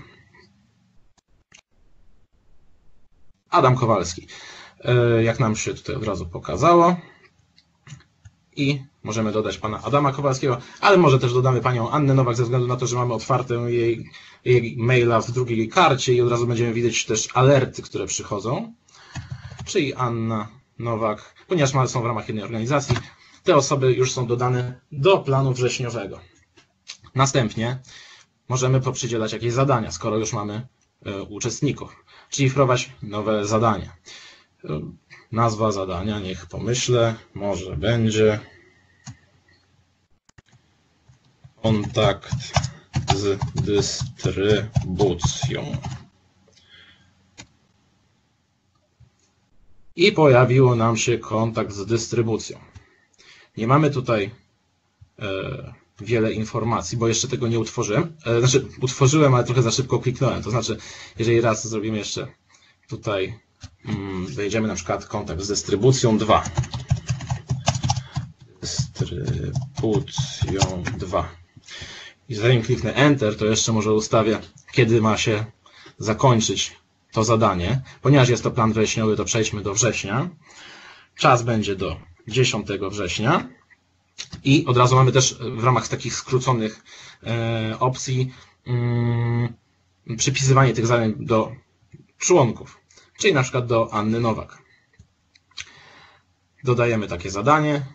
[SPEAKER 1] Adam Kowalski. Jak nam się tutaj od razu pokazało. I możemy dodać pana Adama Kowalskiego, ale może też dodamy panią Annę Nowak ze względu na to, że mamy otwarte jej maila w drugiej karcie i od razu będziemy widzieć też alerty, które przychodzą. Czyli Anna Nowak, ponieważ są w ramach jednej organizacji, te osoby już są dodane do planu wrześniowego. Następnie możemy poprzydzielać jakieś zadania, skoro już mamy uczestników, czyli wprowadzić nowe zadanie. Nazwa zadania, niech pomyślę, może będzie kontakt z dystrybucją. I pojawiło nam się kontakt z dystrybucją. Nie mamy tutaj wiele informacji, bo jeszcze tego nie utworzyłem. Znaczy utworzyłem, ale trochę za szybko kliknąłem. To znaczy, jeżeli raz zrobimy jeszcze tutaj, wejdziemy na przykład kontakt z dystrybucją 2. Dystrybucją 2. I zanim kliknę Enter, to jeszcze może ustawię, kiedy ma się zakończyć to zadanie. Ponieważ jest to plan wrześniowy, to przejdźmy do września. Czas będzie do 10 września. I od razu mamy też w ramach takich skróconych opcji przypisywanie tych zadań do członków, czyli na przykład do Anny Nowak. Dodajemy takie zadanie.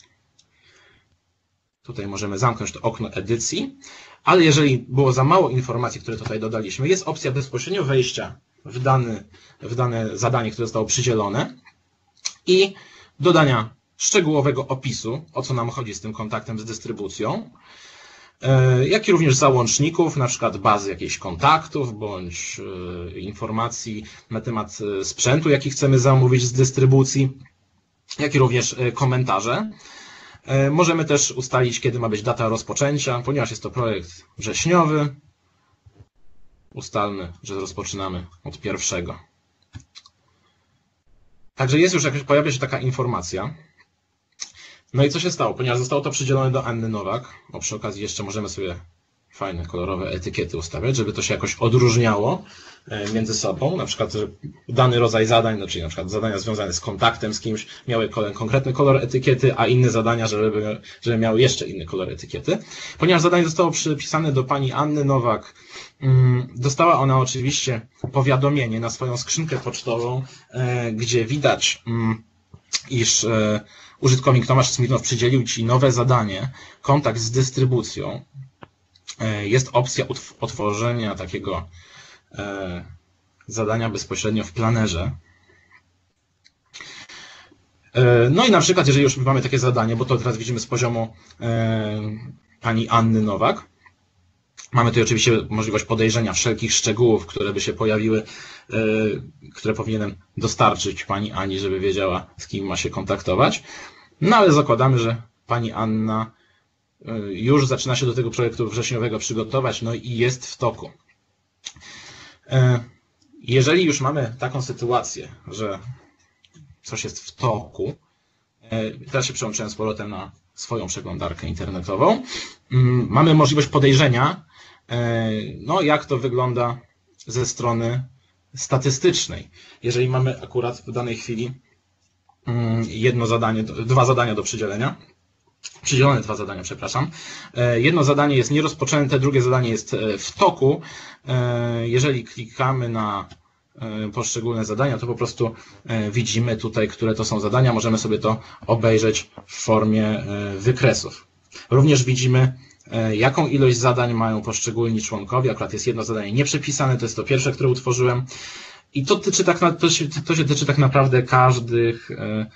[SPEAKER 1] Tutaj możemy zamknąć to okno edycji, ale jeżeli było za mało informacji, które tutaj dodaliśmy, jest opcja bezpośrednio wejścia w dane zadanie, które zostało przydzielone i dodania szczegółowego opisu, o co nam chodzi z tym kontaktem z dystrybucją, jak i również załączników, na przykład bazy jakichś kontaktów, bądź informacji na temat sprzętu, jaki chcemy zamówić z dystrybucji, jak i również komentarze. Możemy też ustalić, kiedy ma być data rozpoczęcia, ponieważ jest to projekt wrześniowy. Ustalmy, że rozpoczynamy od 1. Także jest już pojawia się taka informacja. No i co się stało? Ponieważ zostało to przydzielone do Anny Nowak, bo przy okazji jeszcze możemy sobie fajne, kolorowe etykiety ustawiać, żeby to się jakoś odróżniało między sobą. Na przykład dany rodzaj zadań, czyli na przykład zadania związane z kontaktem z kimś miały konkretny kolor etykiety, a inne zadania, żeby miały jeszcze inny kolor etykiety. Ponieważ zadanie zostało przypisane do pani Anny Nowak, dostała ona oczywiście powiadomienie na swoją skrzynkę pocztową, gdzie widać iż użytkownik Tomasz Smirnow przydzielił Ci nowe zadanie, kontakt z dystrybucją, jest opcja otworzenia takiego zadania bezpośrednio w planerze. No i na przykład, jeżeli już mamy takie zadanie, bo to teraz widzimy z poziomu pani Anny Nowak, mamy tutaj oczywiście możliwość podejrzenia wszelkich szczegółów, które by się pojawiły, które powinienem dostarczyć pani Ani, żeby wiedziała, z kim ma się kontaktować. No ale zakładamy, że pani Anna już zaczyna się do tego projektu wrześniowego przygotować, no i jest w toku. Jeżeli już mamy taką sytuację, że coś jest w toku, teraz się przełączyłem z powrotem na swoją przeglądarkę internetową, mamy możliwość podejrzenia, no jak to wygląda ze strony statystycznej. Jeżeli mamy akurat w danej chwili dwa zadania do przydzielenia, przydzielone dwa zadania, przepraszam. Jedno zadanie jest nierozpoczęte, drugie zadanie jest w toku. Jeżeli klikamy na poszczególne zadania, to po prostu widzimy tutaj, które to są zadania. Możemy sobie to obejrzeć w formie wykresów. Również widzimy, jaką ilość zadań mają poszczególni członkowie. Akurat jest jedno zadanie nieprzepisane, to jest to pierwsze, które utworzyłem. I to się tyczy tak naprawdę każdych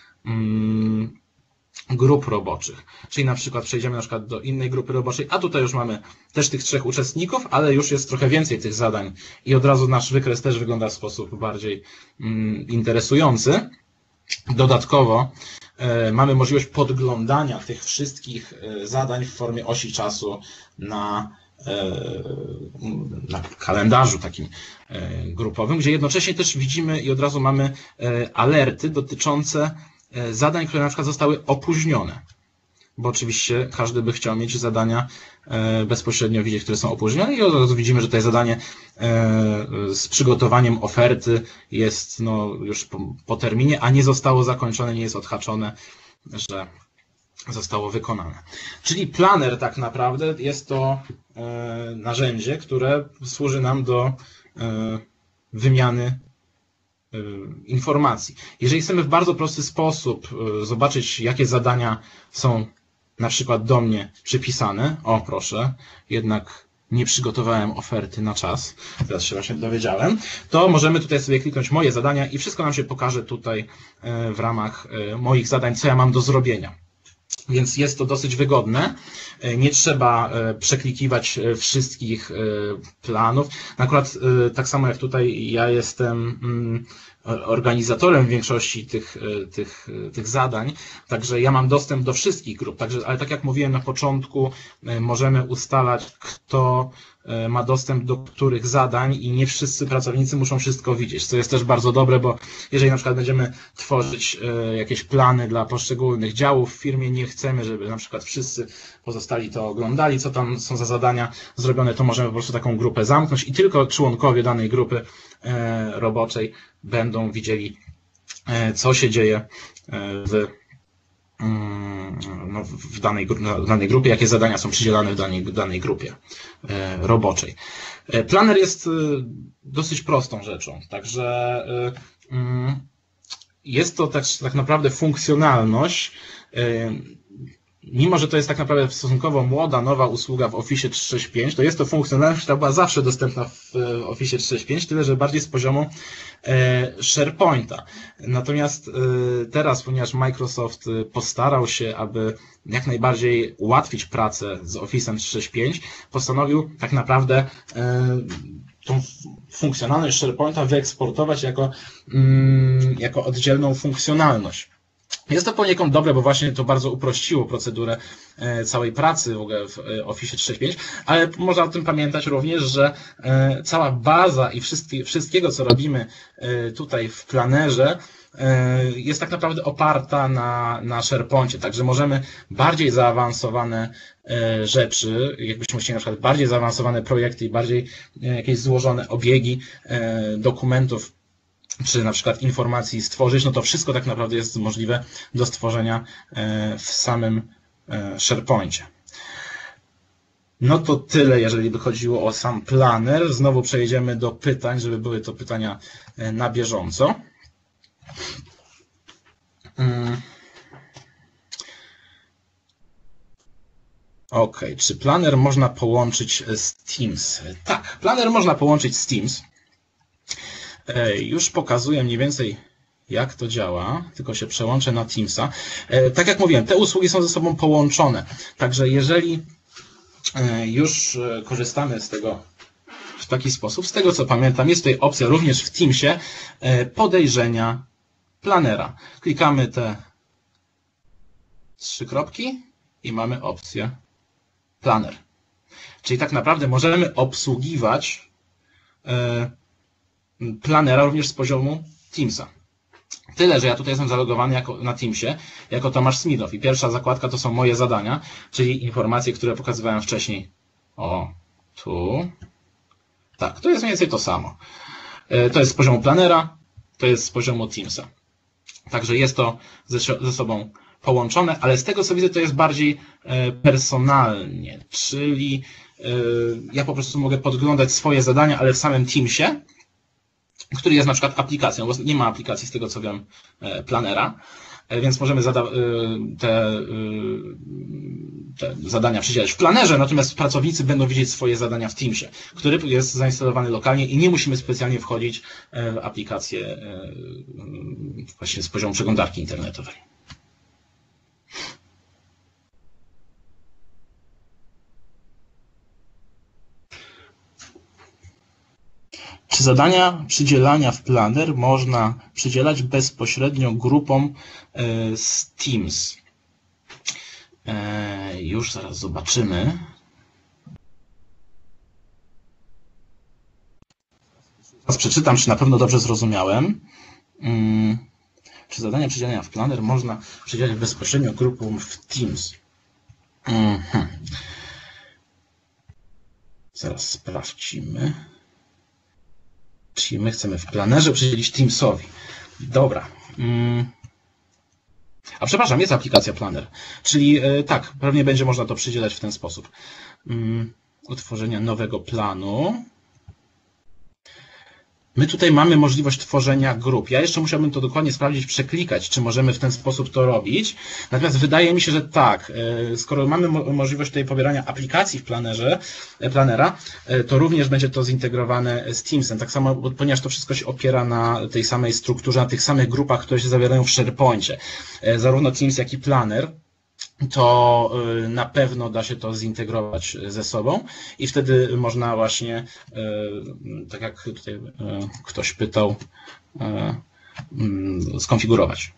[SPEAKER 1] grup roboczych. Czyli na przykład przejdziemy na przykład do innej grupy roboczej, a tutaj już mamy też tych 3 uczestników, ale już jest trochę więcej tych zadań i od razu nasz wykres też wygląda w sposób bardziej interesujący. Dodatkowo mamy możliwość podglądania tych wszystkich zadań w formie osi czasu na kalendarzu takim grupowym, gdzie jednocześnie też widzimy i od razu mamy alerty dotyczące zadań, które na przykład zostały opóźnione. Bo oczywiście każdy by chciał mieć zadania bezpośrednio widzieć, które są opóźnione i od razu widzimy, że tutaj zadanie z przygotowaniem oferty jest już po terminie, a nie zostało zakończone, nie jest odhaczone, że zostało wykonane. Czyli planer tak naprawdę jest to narzędzie, które służy nam do wymiany informacji. Jeżeli chcemy w bardzo prosty sposób zobaczyć, jakie zadania są na przykład do mnie przypisane, o proszę, jednak nie przygotowałem oferty na czas, teraz się właśnie dowiedziałem, to możemy tutaj sobie kliknąć moje zadania i wszystko nam się pokaże tutaj w ramach moich zadań, co ja mam do zrobienia. Więc jest to dosyć wygodne. Nie trzeba przeklikiwać wszystkich planów. Akurat tak samo jak tutaj ja jestem organizatorem większości tych zadań, także ja mam dostęp do wszystkich grup. Także, ale tak jak mówiłem na początku, możemy ustalać, kto ma dostęp do których zadań i nie wszyscy pracownicy muszą wszystko widzieć, co jest też bardzo dobre, bo jeżeli na przykład będziemy tworzyć jakieś plany dla poszczególnych działów w firmie, nie chcemy, żeby na przykład wszyscy pozostali to oglądali, co tam są za zadania zrobione, to możemy po prostu taką grupę zamknąć i tylko członkowie danej grupy roboczej będą widzieli, co się dzieje w danej grupie, jakie zadania są przydzielane w danej grupie roboczej. Planer jest dosyć prostą rzeczą, także jest to tak naprawdę funkcjonalność, mimo że to jest tak naprawdę stosunkowo młoda, nowa usługa w Office 365, to jest to funkcjonalność, która była zawsze dostępna w Office 365, tyle że bardziej z poziomu SharePointa. Natomiast teraz, ponieważ Microsoft postarał się, aby jak najbardziej ułatwić pracę z Office'em 365, postanowił tak naprawdę tą funkcjonalność SharePointa wyeksportować jako oddzielną funkcjonalność. Jest to poniekąd dobre, bo właśnie to bardzo uprościło procedurę całej pracy w ogóle w Office 365, ale można o tym pamiętać również, że cała baza i wszystkiego, co robimy tutaj w planerze, jest tak naprawdę oparta na SharePoincie, także możemy bardziej zaawansowane rzeczy, jakbyśmy chcieli na przykład bardziej zaawansowane projekty i bardziej jakieś złożone obiegi dokumentów czy na przykład informacji stworzyć, no to wszystko tak naprawdę jest możliwe do stworzenia w samym SharePoincie. No to tyle, jeżeli by chodziło o sam planer. Znowu przejdziemy do pytań, żeby były to pytania na bieżąco. OK, czy Planner można połączyć z Teams? Tak, Planner można połączyć z Teams. Już pokazuję mniej więcej, jak to działa, tylko się przełączę na Teamsa. Tak jak mówiłem, te usługi są ze sobą połączone, także jeżeli już korzystamy z tego w taki sposób, z tego co pamiętam, jest tutaj opcja również w Teamsie podejrzenia Plannera. Klikamy te 3 kropki i mamy opcję Planner. Czyli tak naprawdę możemy obsługiwać Plannera również z poziomu Teamsa. Tyle, że ja tutaj jestem zalogowany na Teamsie jako Tomasz Smidow i pierwsza zakładka to są moje zadania, czyli informacje, które pokazywałem wcześniej. O, tu. Tak, to jest mniej więcej to samo. To jest z poziomu Plannera, to jest z poziomu Teamsa. Także jest to ze sobą połączone, ale z tego co widzę to jest bardziej personalnie, czyli ja po prostu mogę podglądać swoje zadania, ale w samym Teamsie, który jest na przykład aplikacją, bo nie ma aplikacji z tego co wiem Plannera, więc możemy te zadania przydzielać w Plannerze, natomiast pracownicy będą widzieć swoje zadania w Teamsie, który jest zainstalowany lokalnie i nie musimy specjalnie wchodzić w aplikację właśnie z poziomu przeglądarki internetowej. Czy zadania przydzielania w Planner można przydzielać bezpośrednio grupom z Teams? Już zaraz zobaczymy. Teraz przeczytam, czy na pewno dobrze zrozumiałem. Czy zadania przydzielania w Planner można przydzielać bezpośrednio grupom w Teams? Zaraz sprawdzimy. Czyli my chcemy w Plannerze przydzielić Teamsowi. Dobra. A przepraszam, jest aplikacja Planner. Czyli tak, pewnie będzie można to przydzielać w ten sposób. Utworzenia nowego planu. My tutaj mamy możliwość tworzenia grup. Ja jeszcze musiałbym to dokładnie sprawdzić, przeklikać, czy możemy w ten sposób to robić. Natomiast wydaje mi się, że tak. Skoro mamy możliwość tutaj pobierania aplikacji w Plannera, to również będzie to zintegrowane z Teamsem. Tak samo, ponieważ to wszystko się opiera na tej samej strukturze, na tych samych grupach, które się zawierają w SharePoincie. Zarówno Teams, jak i Planner. To na pewno da się to zintegrować ze sobą i wtedy można właśnie, tak jak tutaj ktoś pytał, skonfigurować.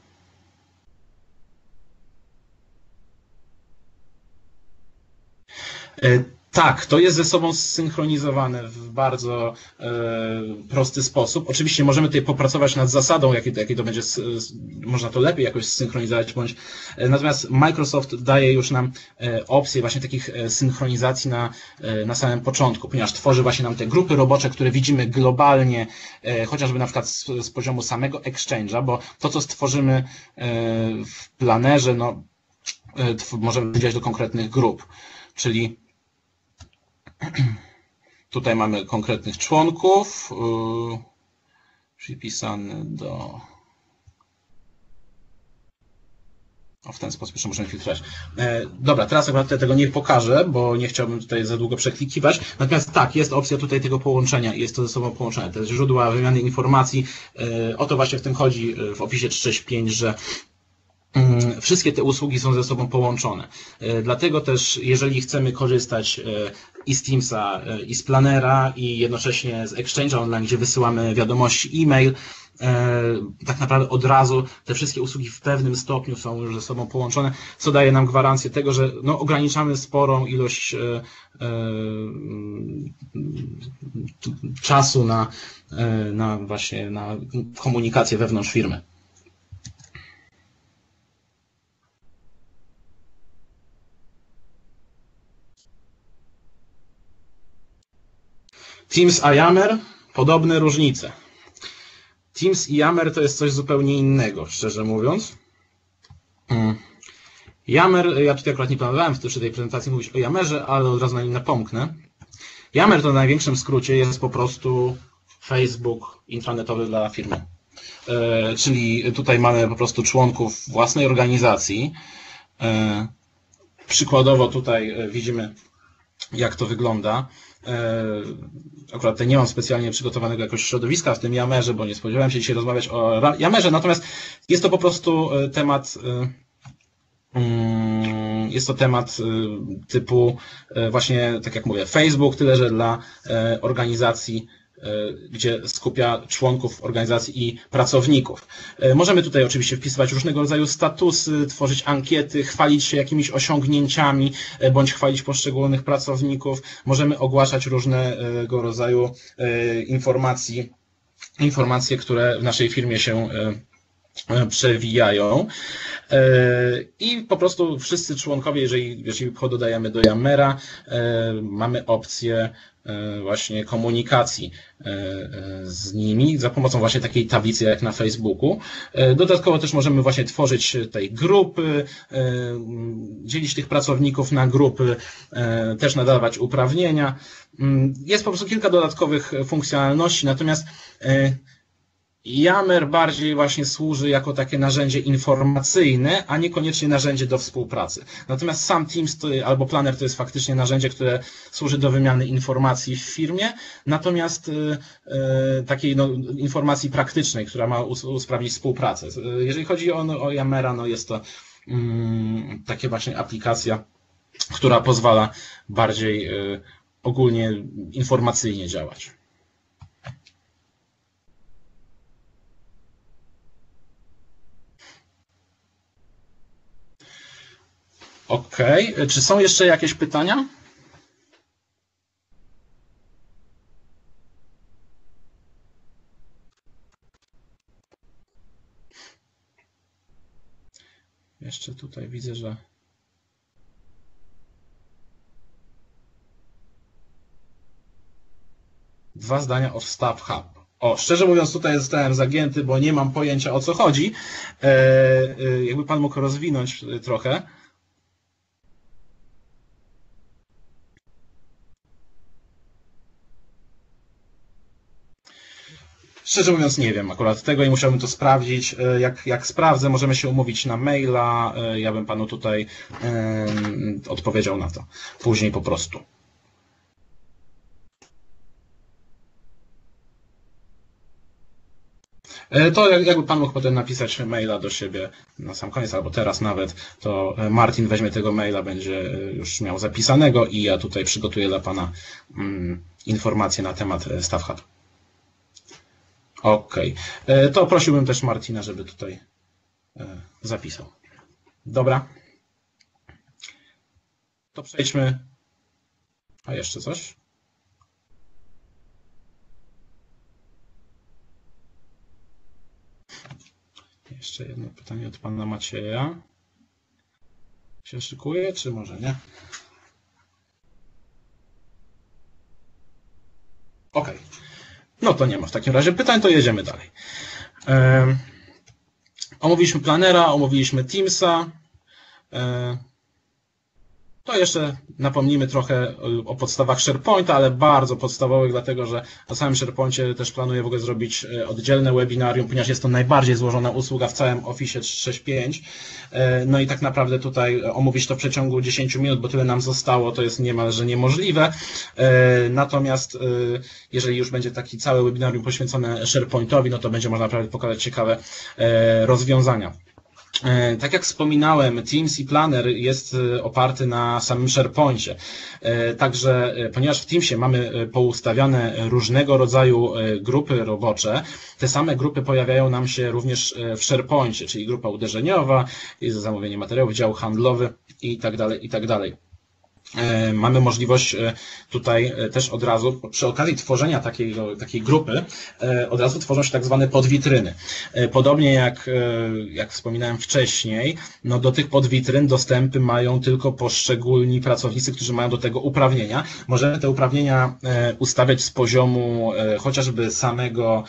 [SPEAKER 1] Tak, to jest ze sobą zsynchronizowane w bardzo prosty sposób. Oczywiście możemy tutaj popracować nad zasadą, jakiej to będzie, można to lepiej jakoś zsynchronizować, natomiast Microsoft daje już nam opcję właśnie takich synchronizacji na samym początku, ponieważ tworzy właśnie nam te grupy robocze, które widzimy globalnie, chociażby na przykład z poziomu samego Exchange'a, bo to, co stworzymy w Plannerze, no, możemy przydzielać do konkretnych grup, czyli tutaj mamy konkretnych członków, przypisany do... w ten sposób jeszcze możemy filtrować. Dobra, teraz akurat tego nie pokażę, bo nie chciałbym tutaj za długo przeklikiwać. Natomiast tak, jest opcja tutaj tego połączenia i jest to ze sobą połączone. To jest źródła wymiany informacji. O to właśnie w tym chodzi w opisie 3.6.5, że wszystkie te usługi są ze sobą połączone. Dlatego też, jeżeli chcemy korzystać i z Teamsa, i z Plannera, i jednocześnie z Exchange'a Online, gdzie wysyłamy wiadomości e-mail, tak naprawdę od razu te wszystkie usługi w pewnym stopniu są już ze sobą połączone, co daje nam gwarancję tego, że no, ograniczamy sporą ilość czasu właśnie na komunikację wewnątrz firmy. Teams a Yammer, podobne różnice. Teams i Yammer to jest coś zupełnie innego, szczerze mówiąc. Yammer, ja tutaj akurat nie planowałem przy tej prezentacji mówić o Yammerze, ale od razu na nim napomknę. Yammer to w największym skrócie jest po prostu Facebook intranetowy dla firmy. czyli tutaj mamy po prostu członków własnej organizacji. Przykładowo tutaj widzimy, jak to wygląda. Akurat tutaj nie mam specjalnie przygotowanego jakoś środowiska w tym Yammerze, bo nie spodziewałem się dzisiaj rozmawiać o Yammerze, natomiast jest to po prostu temat typu właśnie, tak jak mówię, Facebook, tyle że dla organizacji, gdzie skupia członków organizacji i pracowników. Możemy tutaj oczywiście wpisywać różnego rodzaju statusy, tworzyć ankiety, chwalić się jakimiś osiągnięciami, bądź chwalić poszczególnych pracowników. Możemy ogłaszać różnego rodzaju informacje, które w naszej firmie się przewijają. I po prostu wszyscy członkowie, jeżeli dodajemy do Yammera, mamy opcję właśnie komunikacji z nimi za pomocą właśnie takiej tablicy jak na Facebooku. Dodatkowo też możemy właśnie tworzyć tej grupy, dzielić tych pracowników na grupy, też nadawać uprawnienia. Jest po prostu kilka dodatkowych funkcjonalności, natomiast Yammer bardziej właśnie służy jako takie narzędzie informacyjne, a niekoniecznie narzędzie do współpracy. Natomiast sam Teams albo Planner to jest faktycznie narzędzie, które służy do wymiany informacji w firmie, natomiast takiej informacji praktycznej, która ma usprawnić współpracę. Jeżeli chodzi o Yammera, jest to takie właśnie aplikacja, która pozwala bardziej ogólnie informacyjnie działać. OK. Czy są jeszcze jakieś pytania? Jeszcze tutaj widzę, że dwa zdania o Staff Hub. Szczerze mówiąc, tutaj zostałem zagięty, bo nie mam pojęcia, o co chodzi. Jakby Pan mógł rozwinąć trochę. Szczerze mówiąc nie wiem akurat tego i musiałbym to sprawdzić. Jak sprawdzę, możemy się umówić na maila. Ja bym Panu tutaj odpowiedział na to później po prostu. To jakby Pan mógł potem napisać maila do siebie na sam koniec, albo teraz nawet, to Martin weźmie tego maila, będzie już miał zapisanego i ja tutaj przygotuję dla Pana informacje na temat Staff Hub. OK. To prosiłbym też Martina, żeby tutaj zapisał. Dobra. To przejdźmy. A jeszcze coś? Jeszcze jedno pytanie od Pana Macieja. Się szykuje, czy może nie? OK. No to nie ma w takim razie pytań, to jedziemy dalej. Omówiliśmy Plannera, omówiliśmy Teamsa. To jeszcze napomnimy trochę o podstawach SharePointa, ale bardzo podstawowych, dlatego że na samym SharePoincie też planuję w ogóle zrobić oddzielne webinarium, ponieważ jest to najbardziej złożona usługa w całym Office 365. No i tak naprawdę tutaj omówić to w przeciągu 10 minut, bo tyle nam zostało, to jest niemalże niemożliwe. Natomiast jeżeli już będzie taki cały webinarium poświęcone SharePointowi, no to będzie można naprawdę pokazać ciekawe rozwiązania. Tak jak wspominałem, Teams i Planner jest oparty na samym SharePoincie. Także, ponieważ w Teamsie mamy poustawiane różnego rodzaju grupy robocze, te same grupy pojawiają nam się również w SharePoincie, czyli grupa uderzeniowa, jest zamówienie materiałów, dział handlowy i tak dalej, i tak dalej. Mamy możliwość tutaj też od razu, przy okazji tworzenia takiej grupy, od razu tworzą się tak zwane podwitryny. Podobnie jak wspominałem wcześniej, no do tych podwitryn dostępy mają tylko poszczególni pracownicy, którzy mają do tego uprawnienia. Możemy te uprawnienia ustawiać z poziomu chociażby samego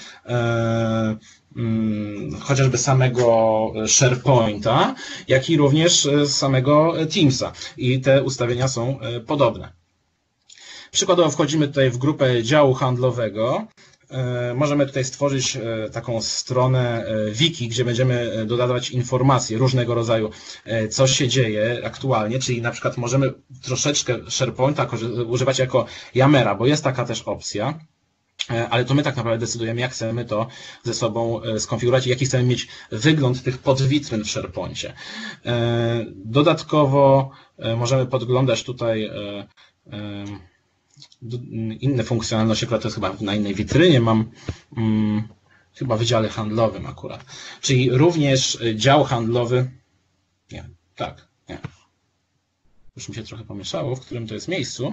[SPEAKER 1] SharePointa, jak i również z samego Teamsa. I te ustawienia są podobne. Przykładowo wchodzimy tutaj w grupę działu handlowego. możemy tutaj stworzyć taką stronę wiki, gdzie będziemy dodawać informacje różnego rodzaju, co się dzieje aktualnie, czyli na przykład możemy troszeczkę SharePointa używać jako Yamera, bo jest taka też opcja. Ale to my tak naprawdę decydujemy, jak chcemy to ze sobą skonfigurować i jaki chcemy mieć wygląd tych podwitryn w SharePoincie. Dodatkowo możemy podglądać tutaj inne funkcjonalności, akurat to jest chyba na innej witrynie, mam chyba w wydziale handlowym akurat, czyli również dział handlowy, nie, już mi się trochę pomieszało, w którym to jest miejscu.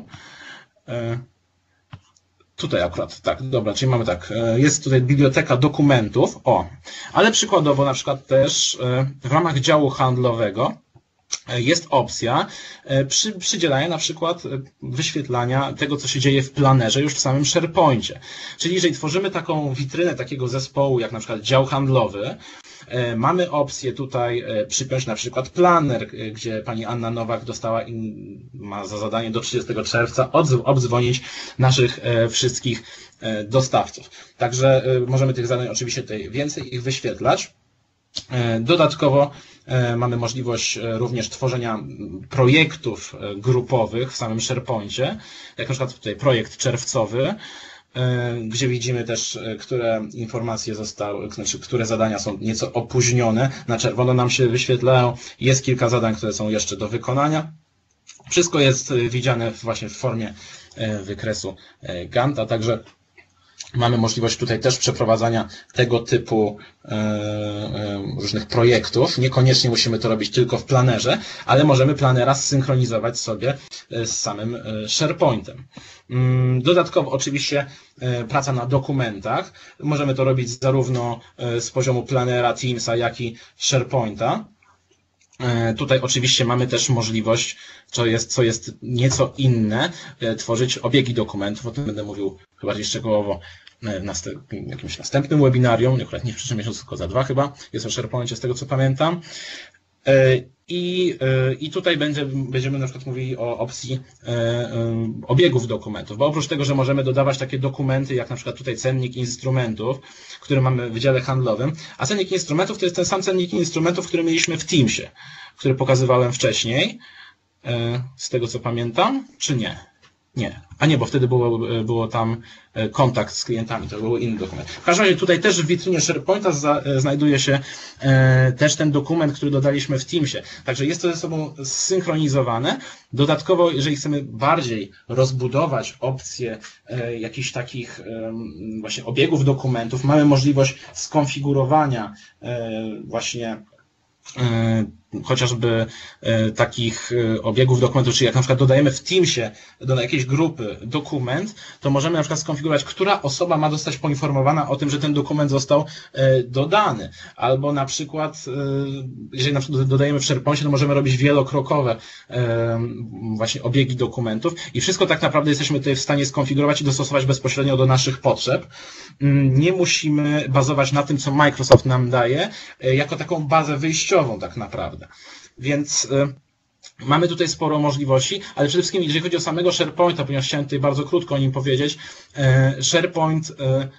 [SPEAKER 1] Tutaj akurat, tak, dobra, czyli mamy tak, jest tutaj biblioteka dokumentów, ale przykładowo na przykład też w ramach działu handlowego jest opcja przydzielania na przykład wyświetlania tego, co się dzieje w planerze już w samym SharePoincie. Czyli jeżeli tworzymy taką witrynę takiego zespołu, jak na przykład dział handlowy, mamy opcję tutaj przypiąć na przykład planer, gdzie pani Anna Nowak dostała i ma za zadanie do 30 czerwca obdzwonić naszych wszystkich dostawców. Także możemy tych zadań oczywiście tutaj więcej ich wyświetlać. Dodatkowo mamy możliwość również tworzenia projektów grupowych w samym SharePoincie, jak na przykład tutaj projekt czerwcowy, gdzie widzimy też, które informacje zostały, znaczy, które zadania są nieco opóźnione, na czerwono nam się wyświetlają, jest kilka zadań, które są jeszcze do wykonania. Wszystko jest widziane właśnie w formie wykresu Gantta, także mamy możliwość tutaj też przeprowadzania tego typu różnych projektów. Niekoniecznie musimy to robić tylko w planerze, ale możemy planera zsynchronizować sobie z samym SharePointem. Dodatkowo oczywiście praca na dokumentach. Możemy to robić zarówno z poziomu planera, Teamsa, jak i SharePointa. Tutaj oczywiście mamy też możliwość, co jest nieco inne, tworzyć obiegi dokumentów. O tym będę mówił chyba bardziej szczegółowo w jakimś następnym webinarium, akurat nie w przyszłym miesiącu, tylko za 2 chyba, jest o SharePoincie z tego co pamiętam. I tutaj będziemy na przykład mówili o opcji obiegów dokumentów, bo oprócz tego, że możemy dodawać takie dokumenty, jak na przykład tutaj cennik instrumentów, który mamy w wydziale handlowym, a cennik instrumentów to jest ten sam cennik instrumentów, który mieliśmy w Teamsie, który pokazywałem wcześniej, z tego co pamiętam, czy nie? Nie. A nie, bo wtedy było tam kontakt z klientami, to był inny dokument. W każdym razie tutaj też w witrynie SharePointa znajduje się też ten dokument, który dodaliśmy w Teamsie. Także jest to ze sobą zsynchronizowane. Dodatkowo, jeżeli chcemy bardziej rozbudować opcję jakichś takich właśnie obiegów dokumentów, mamy możliwość skonfigurowania właśnie chociażby takich obiegów dokumentów, czyli jak na przykład dodajemy w Teamsie do jakiejś grupy dokument, to możemy na przykład skonfigurować, która osoba ma zostać poinformowana o tym, że ten dokument został dodany. Albo na przykład, jeżeli na przykład dodajemy w SharePointie, to możemy robić wielokrokowe właśnie obiegi dokumentów i wszystko tak naprawdę jesteśmy tutaj w stanie skonfigurować i dostosować bezpośrednio do naszych potrzeb. Nie musimy bazować na tym, co Microsoft nam daje, jako taką bazę wyjściową tak naprawdę. Więc mamy tutaj sporo możliwości, ale przede wszystkim jeżeli chodzi o samego SharePointa, ponieważ chciałem tutaj bardzo krótko o nim powiedzieć, SharePoint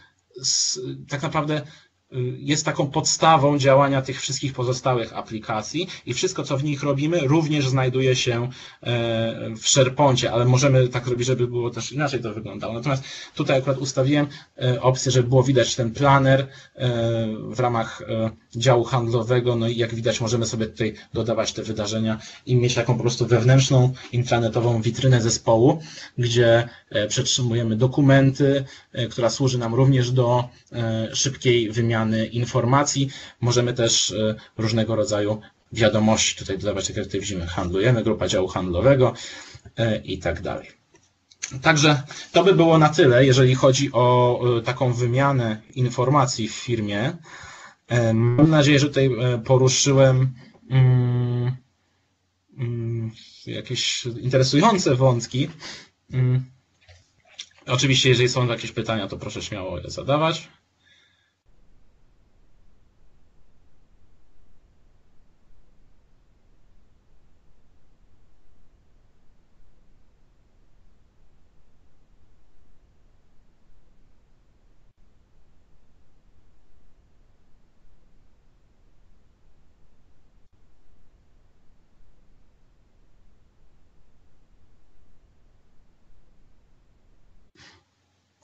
[SPEAKER 1] tak naprawdę jest taką podstawą działania tych wszystkich pozostałych aplikacji i wszystko, co w nich robimy, również znajduje się w SharePoincie, ale możemy tak robić, żeby było też inaczej to wyglądało. Natomiast tutaj akurat ustawiłem opcję, żeby było widać ten planer w ramach działu handlowego, no i jak widać możemy sobie tutaj dodawać te wydarzenia i mieć taką po prostu wewnętrzną, intranetową witrynę zespołu, gdzie przetrzymujemy dokumenty, która służy nam również do szybkiej wymiany informacji. Możemy też różnego rodzaju wiadomości tutaj dodawać, tak jak tutaj widzimy, handlujemy, grupa działu handlowego i tak dalej. Także to by było na tyle, jeżeli chodzi o taką wymianę informacji w firmie. Mam nadzieję, że tutaj poruszyłem jakieś interesujące wątki. Oczywiście, jeżeli są jakieś pytania, to proszę śmiało je zadawać.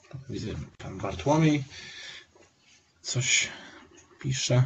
[SPEAKER 1] Widzę, pan Bartłomiej coś pisze.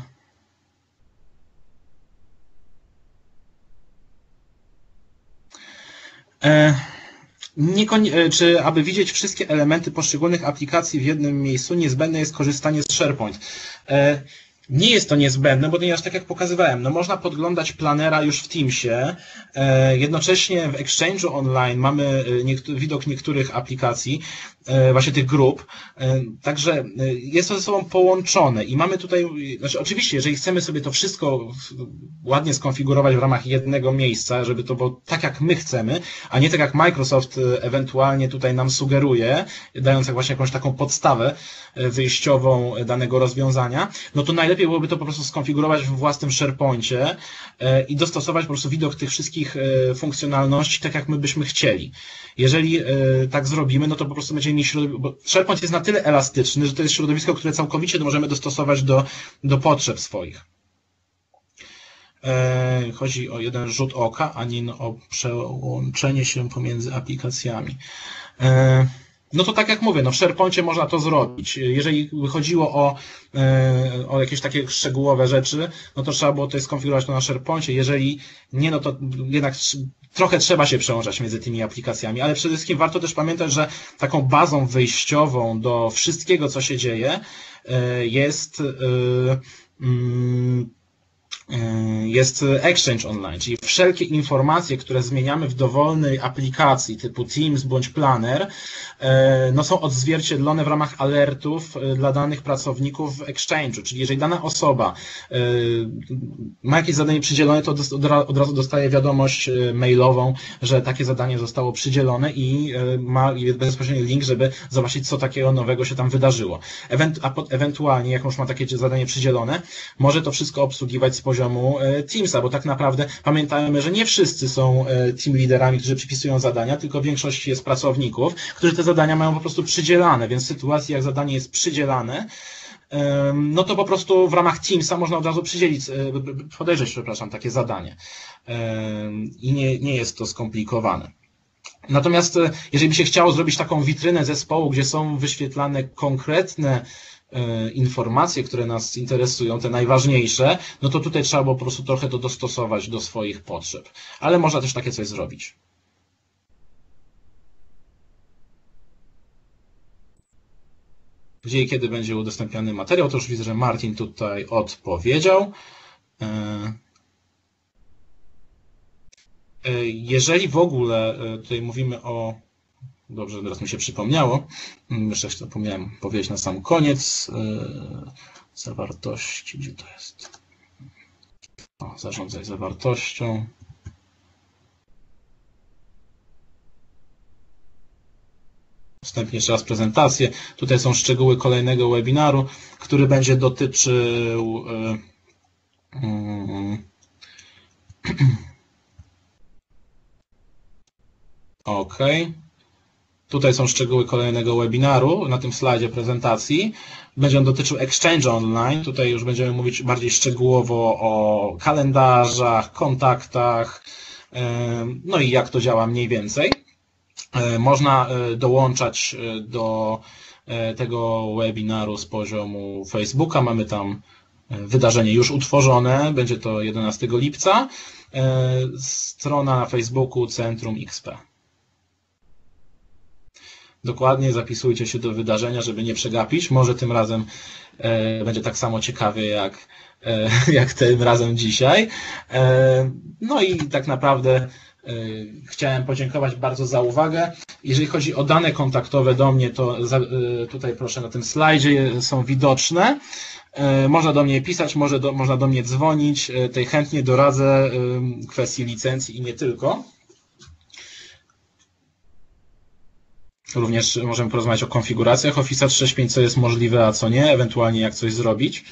[SPEAKER 1] Czy aby widzieć wszystkie elementy poszczególnych aplikacji w jednym miejscu, niezbędne jest korzystanie z SharePoint? Nie jest to niezbędne, bo ponieważ tak jak pokazywałem, no można podglądać planera już w Teamsie, jednocześnie w Exchange'u Online mamy widok niektórych aplikacji, właśnie tych grup, także jest to ze sobą połączone i mamy tutaj, znaczy oczywiście, jeżeli chcemy sobie to wszystko ładnie skonfigurować w ramach jednego miejsca, żeby to było tak jak my chcemy, a nie tak jak Microsoft ewentualnie tutaj nam sugeruje, dając jak właśnie jakąś taką podstawę wyjściową danego rozwiązania, no to najlepiej byłoby to po prostu skonfigurować w własnym SharePoincie i dostosować po prostu widok tych wszystkich funkcjonalności tak jak my byśmy chcieli. Jeżeli tak zrobimy, no to po prostu będziemy mieć środowisko, bo SharePoint jest na tyle elastyczny, że to jest środowisko, które całkowicie możemy dostosować do potrzeb swoich. Chodzi o jeden rzut oka, a nie o przełączenie się pomiędzy aplikacjami. No to tak jak mówię, no w SharePoincie można to zrobić. Jeżeli chodziło o jakieś takie szczegółowe rzeczy, no to trzeba było to skonfigurować to na SharePoincie. Jeżeli nie, no to jednak trochę trzeba się przełączać między tymi aplikacjami, ale przede wszystkim warto też pamiętać, że taką bazą wyjściową do wszystkiego, co się dzieje, jest Exchange Online, czyli wszelkie informacje, które zmieniamy w dowolnej aplikacji typu Teams bądź Planner, no są odzwierciedlone w ramach alertów dla danych pracowników w Exchange'u, czyli jeżeli dana osoba ma jakieś zadanie przydzielone, to od razu dostaje wiadomość mailową, że takie zadanie zostało przydzielone i ma bezpośredni link, żeby zobaczyć, co takiego nowego się tam wydarzyło. Ewentualnie, jak już ma takie zadanie przydzielone, może to wszystko obsługiwać z poziomu Teamsa, bo tak naprawdę pamiętajmy, że nie wszyscy są team liderami, którzy przypisują zadania, tylko w większości jest pracowników, którzy te zadania mają po prostu przydzielane, więc w sytuacji, jak zadanie jest przydzielane, no to po prostu w ramach Teamsa można od razu podejrzeć, przepraszam, takie zadanie. I nie jest to skomplikowane. Natomiast jeżeli by się chciało zrobić taką witrynę zespołu, gdzie są wyświetlane konkretne informacje, które nas interesują, te najważniejsze, no to tutaj trzeba było po prostu trochę to dostosować do swoich potrzeb. Ale można też takie coś zrobić. Gdzie i kiedy będzie udostępniany materiał, to już widzę, że Martin tutaj odpowiedział. Jeżeli w ogóle tutaj mówimy o... Dobrze, teraz mi się przypomniało. Jeszcze zapomniałem powiedzieć na sam koniec. Zawartości, gdzie to jest? O, zarządzaj zawartością. Wstępnie jeszcze raz prezentację. Tutaj są szczegóły kolejnego webinaru, który będzie dotyczył OK. Tutaj są szczegóły kolejnego webinaru na tym slajdzie prezentacji. Będzie on dotyczył Exchange Online. Tutaj już będziemy mówić bardziej szczegółowo o kalendarzach, kontaktach, no i jak to działa mniej więcej. Można dołączać do tego webinaru z poziomu Facebooka. Mamy tam wydarzenie już utworzone. Będzie to 11 lipca. Strona na Facebooku Centrum XP. Dokładnie, zapisujcie się do wydarzenia, żeby nie przegapić. Może tym razem będzie tak samo ciekawie jak tym razem dzisiaj. No i tak naprawdę chciałem podziękować bardzo za uwagę. Jeżeli chodzi o dane kontaktowe do mnie, to tutaj proszę na tym slajdzie są widoczne. Można do mnie pisać, można do mnie dzwonić. Tutaj chętnie doradzę kwestii licencji i nie tylko. Również możemy porozmawiać o konfiguracjach Office 365, co jest możliwe, a co nie, ewentualnie jak coś zrobić.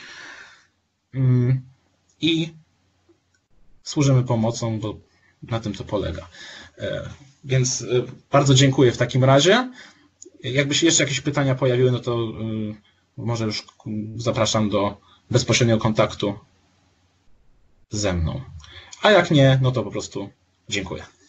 [SPEAKER 1] I służymy pomocą, bo na tym to polega. Więc bardzo dziękuję w takim razie. Jakby się jeszcze jakieś pytania pojawiły, no to może już zapraszam do bezpośredniego kontaktu ze mną. A jak nie, no to po prostu dziękuję.